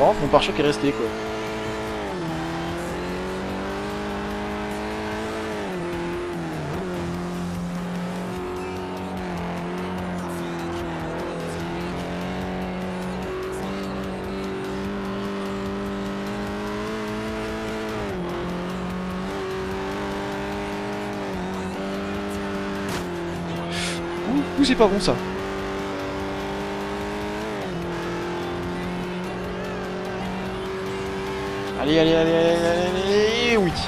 Par contre, mon pare-choc est resté, quoi. Ouh, ouh, c'est pas bon ça. Allez, allez, allez, allez, allez, allez, oui.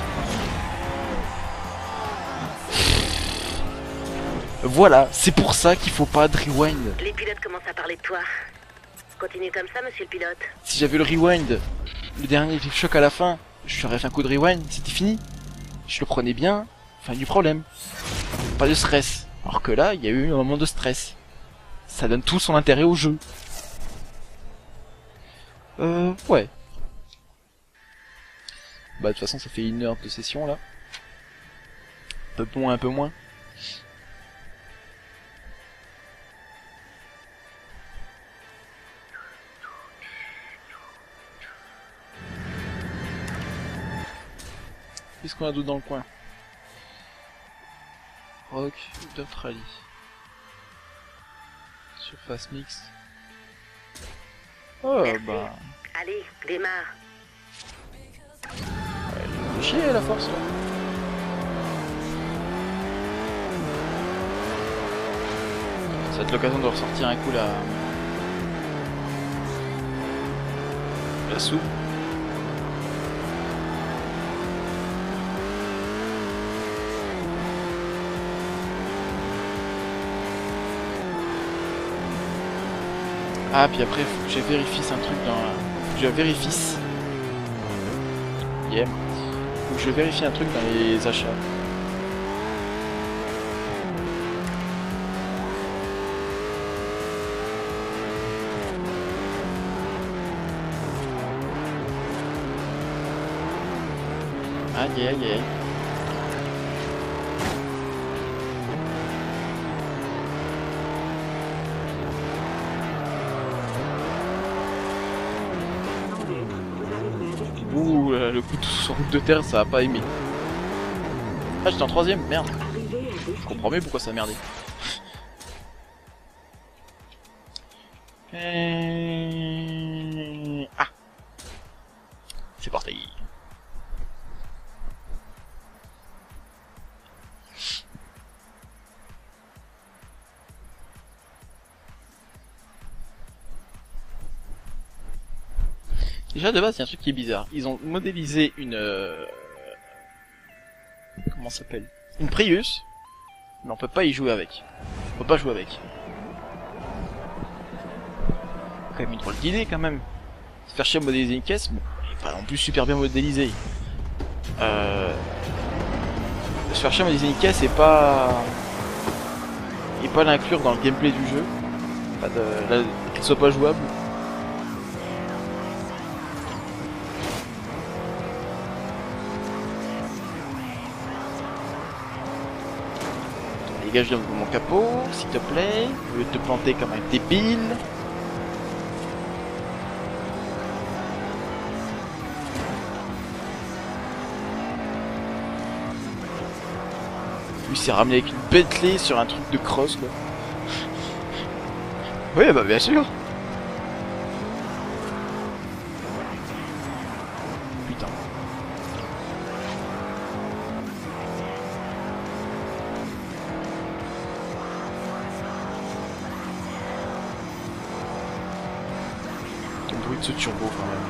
Voilà, c'est pour ça qu'il faut pas de rewind. Les pilotes commencent à parler de toi. Continue comme ça, monsieur le pilote. Si j'avais le rewind, le dernier choc à la fin, je lui aurais fait un coup de rewind, c'était fini. Je le prenais bien, fin du problème. Pas de stress. Alors que là, il y a eu un moment de stress. Ça donne tout son intérêt au jeu. Euh, ouais. Bah, de toute façon, ça fait une heure de session, là. Un peu moins, un peu moins. Qu'est-ce qu'on a d'autre dans le coin? Rock, Dirt Rally. Surface mix. Oh, Merci. bah... Allez, démarre. Elle fait chier, la force, là. Ça va être l'occasion de ressortir un coup la... La soupe. Ah, puis après, faut que je vérifie un truc dans... Faut que je vérifie... Yeah. Faut que je vérifie un truc dans les achats. Aïe aïe aïe. Ouh, là, le coup de sur route de terre, ça a pas aimé. Ah, j'étais en troisième, merde. Je comprends mieux pourquoi ça a merdé. Et... Ah, c'est parti. Déjà de base, il y a un truc qui est bizarre. Ils ont modélisé une... Euh... Comment ça s'appelle? Une Prius, mais on peut pas y jouer avec. On peut pas jouer avec. Quand même une drôle d'idée quand même. Se faire chier à modéliser une caisse, bon, elle est pas non plus super bien modélisée. Euh... Se faire chier à modéliser une caisse et pas... Et pas l'inclure dans le gameplay du jeu. Pas de... Qu'elle soit pas jouable. Dégage de mon capot, s'il te plaît. Je veux te planter comme un débile. Lui s'est ramené avec une Bentley sur un truc de cross quoi. Oui bah bien sûr. Putain. Quel bruit de ce turbo quand même.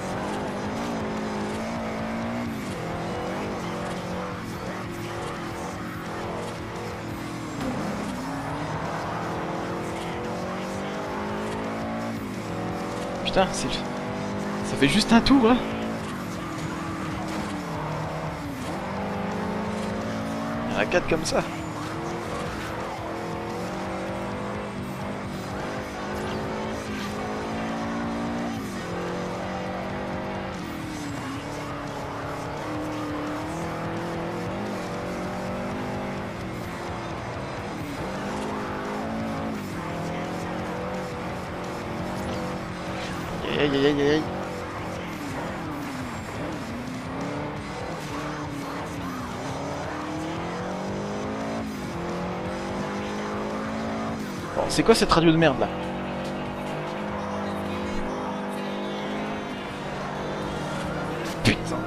Putain, c'est... Ça fait juste un tour, hein. Il y en a quatre comme ça. Aïe aïe aïe aïe aïe. c'est quoi cette radio de merde là? Putain.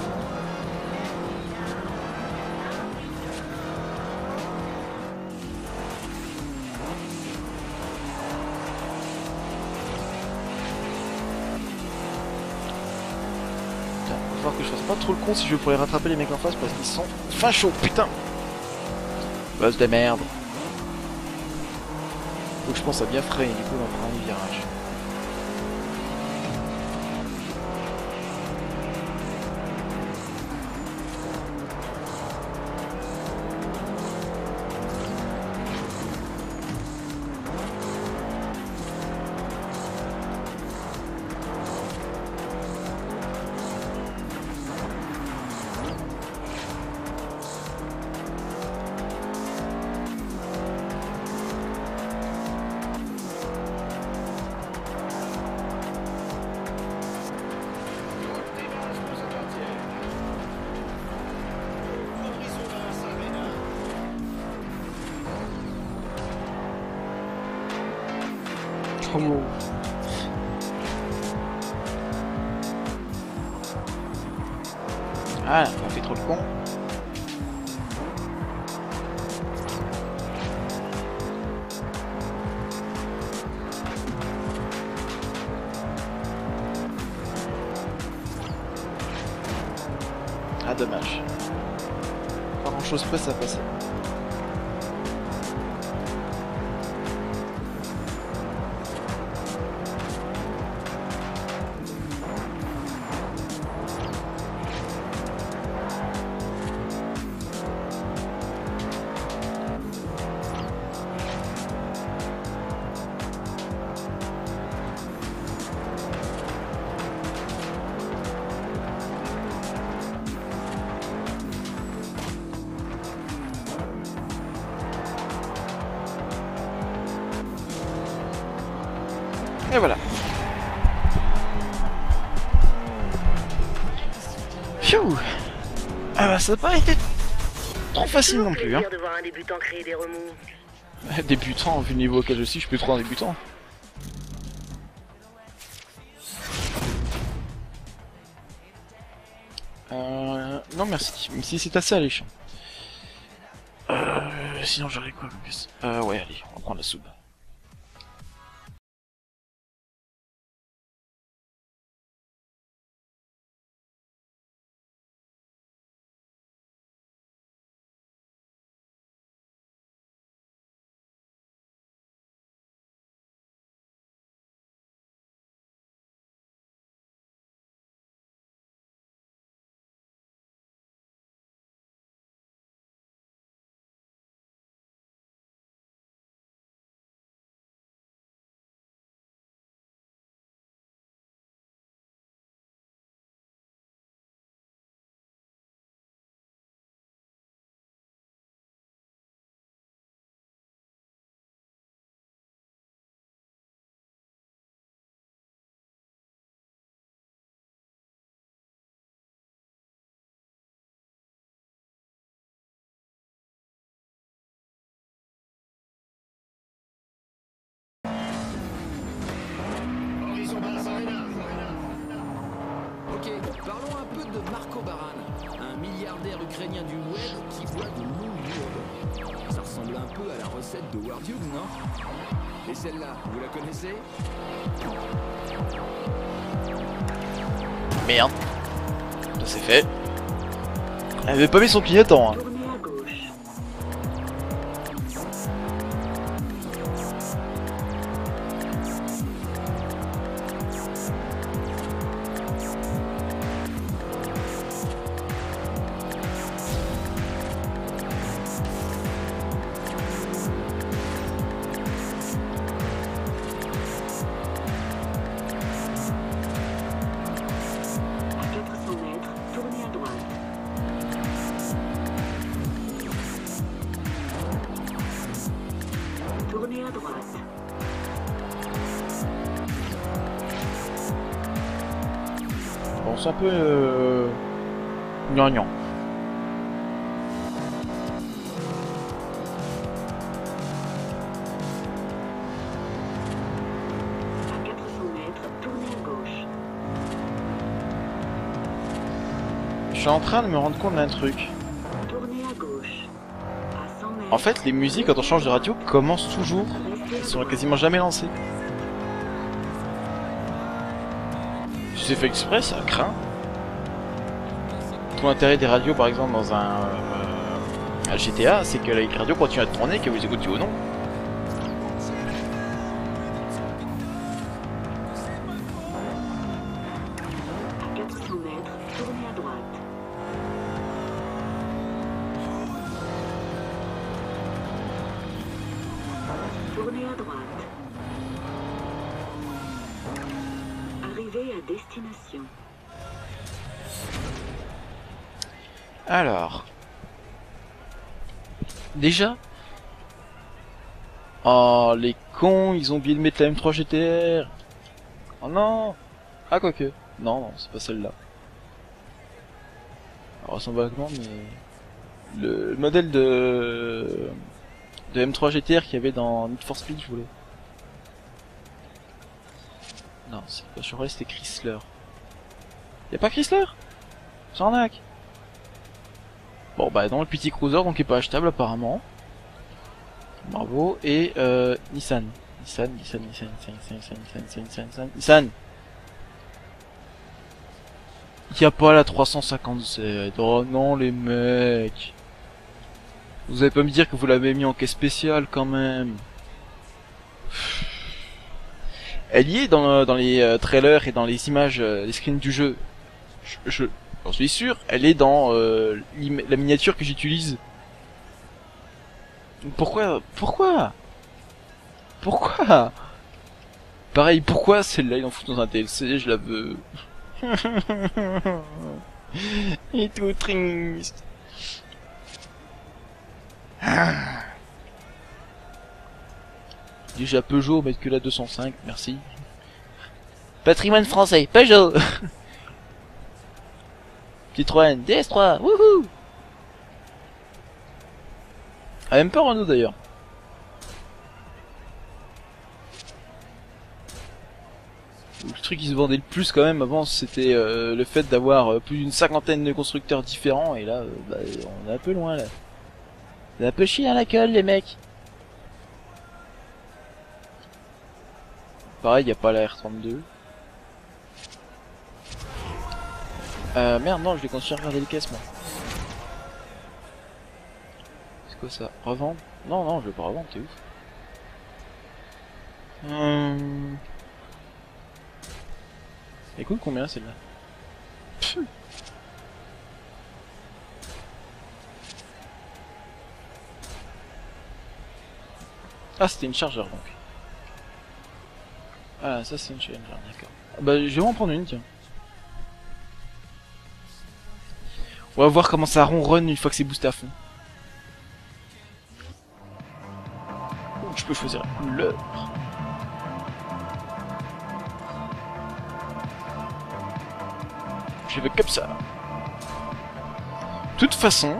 Putain, va falloir que je fasse pas trop le con si je veux pouvoir rattraper les mecs en face parce qu'ils sont fin chauds, putain. Buzz de merde. Faut que je pense à bien freiner du coup dans le premier virage. Oh. Ah, on fait trop le con. Ah, dommage. Pas grand chose près, ça passait. Et voilà. Pfiou. Ah bah ça n'a pas été trop facile non plus, hein. De voir un débutant créer des remous. Débutant, vu le niveau auquel je suis, je suis plus trop un débutant. Euh... Non merci, même si c'est assez alléchant. Euh... Sinon j'aurais quoi plus. Euh ouais allez, on va prendre la soupe. Ok, parlons un peu de Marco Baran, un milliardaire ukrainien du web qui boit de l'eau lourde. Ça ressemble un peu à la recette de Ward Hughes, non? Et celle-là, vous la connaissez? Merde. Ça c'est fait. Elle avait pas mis son clignotant, hein. Tournez à gauche. À quatre cents mètres, tournez à droite. Tournez à droite. Bon, c'est un peu... Euh... gnangnan. suis en train de me rendre compte d'un truc. Tournez à gauche. À cent mètres. En fait, les musiques, quand on change de radio, commencent toujours. Restez Ils sont droit. quasiment jamais lancées. Si c'est fait exprès, ça craint. Tout l'intérêt des radios, par exemple, dans un, euh, un G T A, c'est que la radio continue à tourner, que vous écoutiez ou non. À quatre cents mètres, tournez à droite. Tournez à droite. Arrivez à destination. Alors. Déjà. Oh, les cons, ils ont oublié de mettre la M trois G T R. Oh non. Ah, quoique. Non, non, c'est pas celle-là. Alors, ressemble vaguement, mais... Le modèle de... de M trois G T R qu'il y avait dans Need for Speed, je voulais. Non, c'est pas... Je crois que c'était Chrysler. Y'a pas Chrysler? C'est arnaque. Bon bah dans le petit cruiser donc il est pas achetable apparemment. Bravo. Et euh, Nissan. Nissan, Nissan, Nissan, Nissan, Nissan, Nissan, Nissan, Nissan, Nissan, Nissan. Y a pas la trois cent cinquante-sept. Oh non les mecs. Vous allez pas me dire que vous l'avez mis en caisse spéciale quand même. Elle y est dans, dans les euh, trailers et dans les images, euh, les screens du jeu. Je... je... J'en suis sûr, elle est dans euh, la miniature que j'utilise. Pourquoi Pourquoi Pourquoi Pareil, pourquoi celle-là il en fout dans un D L C, je la veux. Il est tout triste. Déjà Peugeot, mettre que la deux cent cinq, merci. Patrimoine français, Peugeot. Citroën D S trois, wouhou. Ah, même pas Renault d'ailleurs. Le truc qui se vendait le plus quand même avant c'était euh, le fait d'avoir euh, plus d'une cinquantaine de constructeurs différents et là euh, bah, on est un peu loin là. C'est un peu chier à la gueule les mecs. Pareil, y a pas la R trente-deux. Euh, merde, non, je vais continuer à regarder les caisses, moi. C'est quoi ça? Revendre? Non, non, je vais pas revendre, t'es ouf. Hum... Elle coûte combien, celle-là? Ah, c'était une chargeur, donc. Ah, ça, c'est une chargeur, d'accord. Ah, bah, je vais en prendre une, tiens. On va voir comment ça ronronne une fois que c'est boosté à fond. Ouh, je peux choisir la couleur. Je vais comme ça. De toute façon...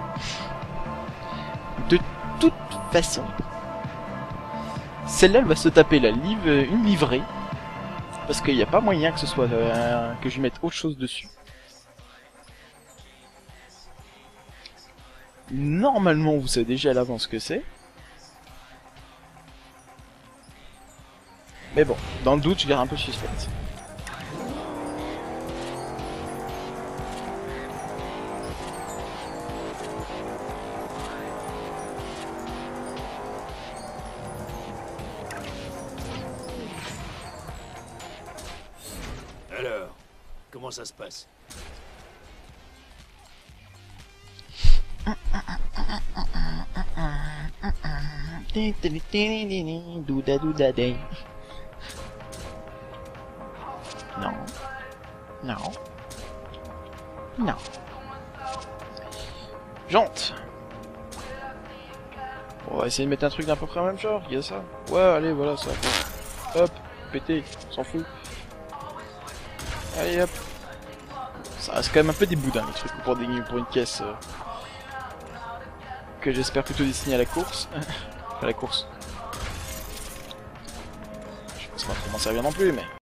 De toute façon... Celle-là, elle va se taper la liv une livrée. Parce qu'il n'y a pas moyen que ce soit... Euh, que je mette autre chose dessus. Normalement, vous savez déjà à l'avance ce que c'est. Mais bon, dans le doute, je garde un peu le suspense. Alors, comment ça se passe? Douda douda day. Non. Non. Non. Jante. On va essayer de mettre un truc d'à peu près le même genre, il y a ça. Ouais, allez, voilà ça. Hop, pété, on s'en fout. Allez, hop. Ça reste quand même un peu des boudins, les trucs pour, des, pour une caisse. Euh, que j'espère plutôt destinée à la course. À la course. Je pense pas trop m'en servir non plus, mais...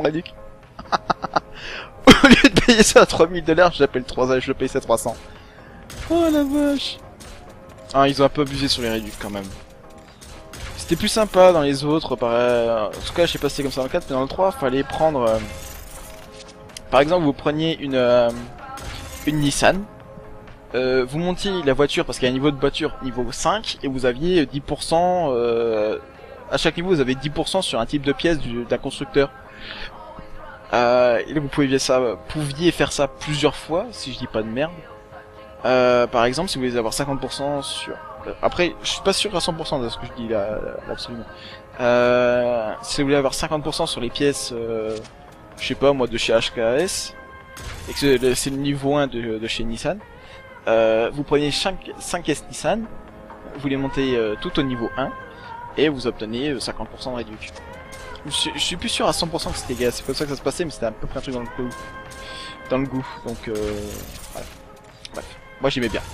de réduc. Au lieu de payer ça à trois mille dollars, j'appelle trois, je le paye ça à trois cents. Oh la vache. Ah, ils ont un peu abusé sur les réducs quand même. C'était plus sympa dans les autres, pareil. En tout cas, je sais pas si c'est comme ça dans le quatre, mais dans le trois, fallait prendre... Euh... Par exemple, vous preniez une, euh... une Nissan. Euh, vous montiez la voiture parce qu'il y a un niveau de voiture niveau cinq et vous aviez dix pour cent euh, à chaque niveau vous avez dix pour cent sur un type de pièce d'un constructeur. Euh, et là vous pouviez, ça, pouviez faire ça plusieurs fois si je dis pas de merde. Euh, par exemple si vous voulez avoir cinquante pour cent sur... Euh, après je suis pas sûr à cent pour cent de ce que je dis là, là absolument. Euh, si vous voulez avoir cinquante pour cent sur les pièces euh, je sais pas moi de chez H K S et que c'est le niveau un de, de chez Nissan. Euh, vous prenez cinq, cinq S Nissan, vous les montez euh, tout au niveau un, et vous obtenez cinquante pour cent de réduction. Je, je suis plus sûr à cent pour cent que c'était c'est comme ça que ça se passait, mais c'était à peu près un truc dans le goût. Dans le goût, donc euh, voilà. Bref, moi j'aimais bien.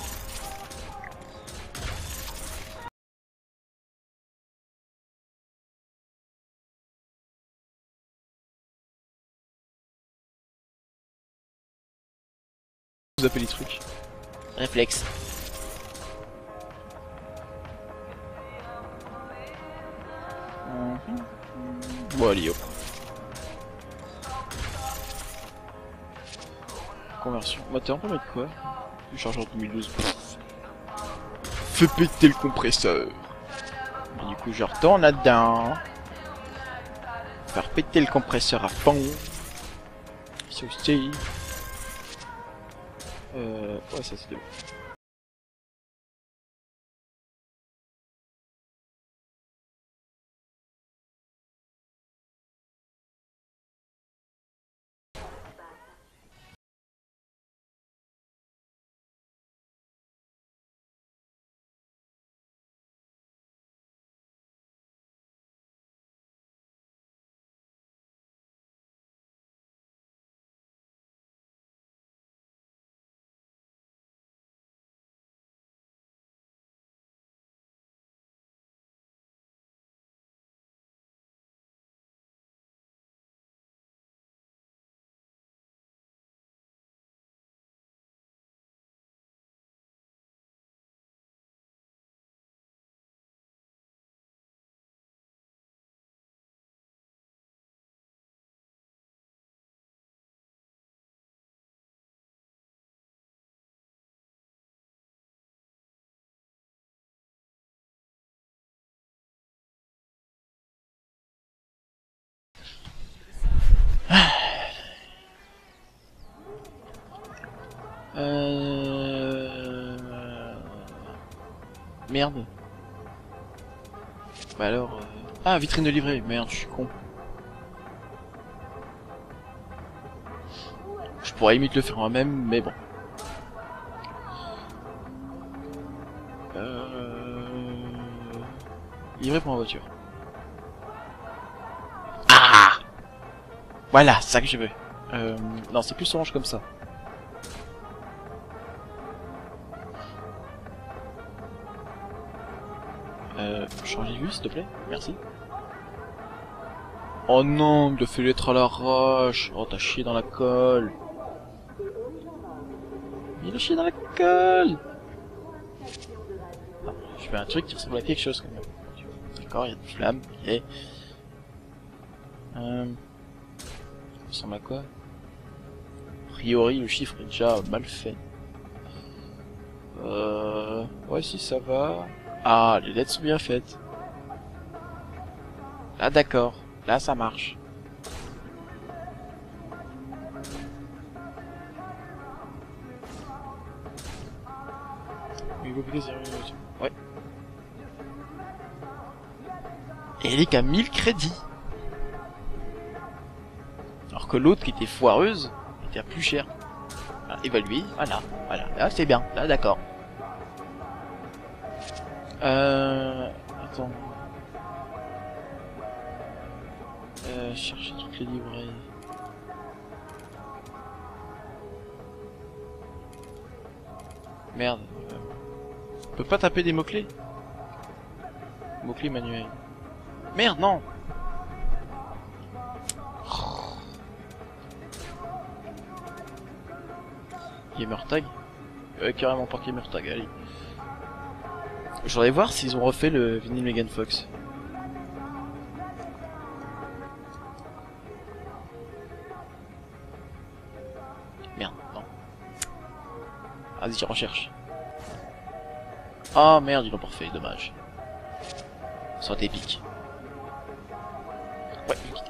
Vous appelez les trucs. Réflexe. Mmh. Bon allez hop. Conversion. Moteur, on peut mettre quoi? Le chargeur deux mille douze. Fais péter le compresseur. Et du coup je retourne là-dedans. Faire péter le compresseur à fond. Ça aussi. Euh... Ouais ça c'est de... Euh... Merde. Bah alors... Euh... Ah, vitrine de livret. Merde, je suis con. Je pourrais limite le faire moi-même, mais bon. Euh... Livret pour ma voiture. Ah! Voilà, c'est ça que je veux. Euh... Non, c'est plus orange comme ça. Euh, changer de vue s'il te plaît, merci. Oh non, il a fait lettre à l'arrache. Oh, t'as chié dans la colle. Il a chié dans la colle. Ah, je fais un truc qui ressemble à quelque chose quand même. D'accord, il y a des flammes, ok. Euh... Ça ressemble à quoi? A priori, le chiffre est déjà mal fait. Euh... Ouais, si ça va... Ah, les lettres sont bien faites. Là, d'accord. Là, ça marche. Ouais. Et elle est qu'à mille crédits. Alors que l'autre qui était foireuse était à plus cher. Voilà, évalué, voilà, voilà. Là, c'est bien. Là, d'accord. Euh... Attends. Euh... Chercher toutes les livrets. Merde. Euh... On peut pas taper des mots-clés? Mots-clés manuels. Merde, non! gamer tag. Euh, carrément par gamer tag, allez. Je voudrais voir s'ils ont refait le vinyle Megan Fox. Merde, non. Vas-y, je recherche. Ah merde, ils l'ont pas refait, dommage. Ça aurait été épique. Ouais, je quitte.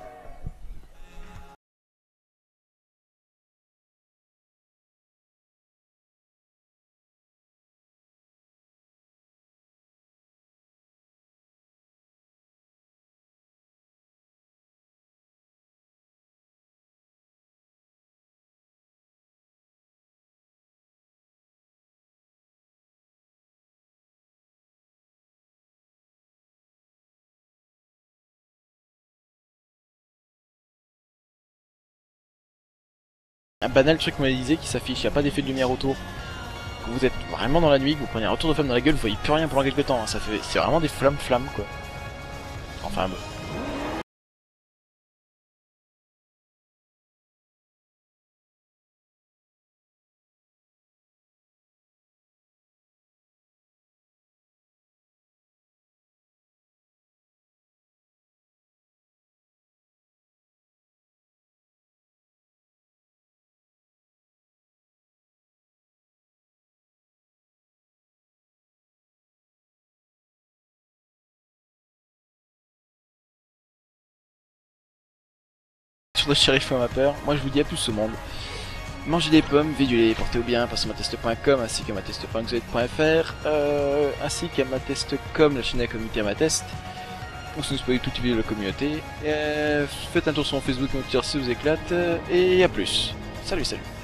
Un banal truc modélisé qui s'affiche, il n'y a pas d'effet de lumière autour. Quand vous êtes vraiment dans la nuit, que vous prenez un retour de flamme dans la gueule, vous voyez plus rien pendant quelques temps, hein. Ça fait, c'est vraiment des flammes flammes quoi. Enfin bon. Sur le shérif ma peur, moi je vous dis à plus au monde. Mangez des pommes, vivez du lait, portez-vous bien, passez matest point com ainsi qu'à matest point x z point f r euh, ainsi qu'à matest point com, la chaîne de la communauté Amatest. On se nous spoil toute vidéo de la communauté. Euh, faites un tour sur mon Facebook, mon Twitter si vous éclate, et à plus. Salut, salut.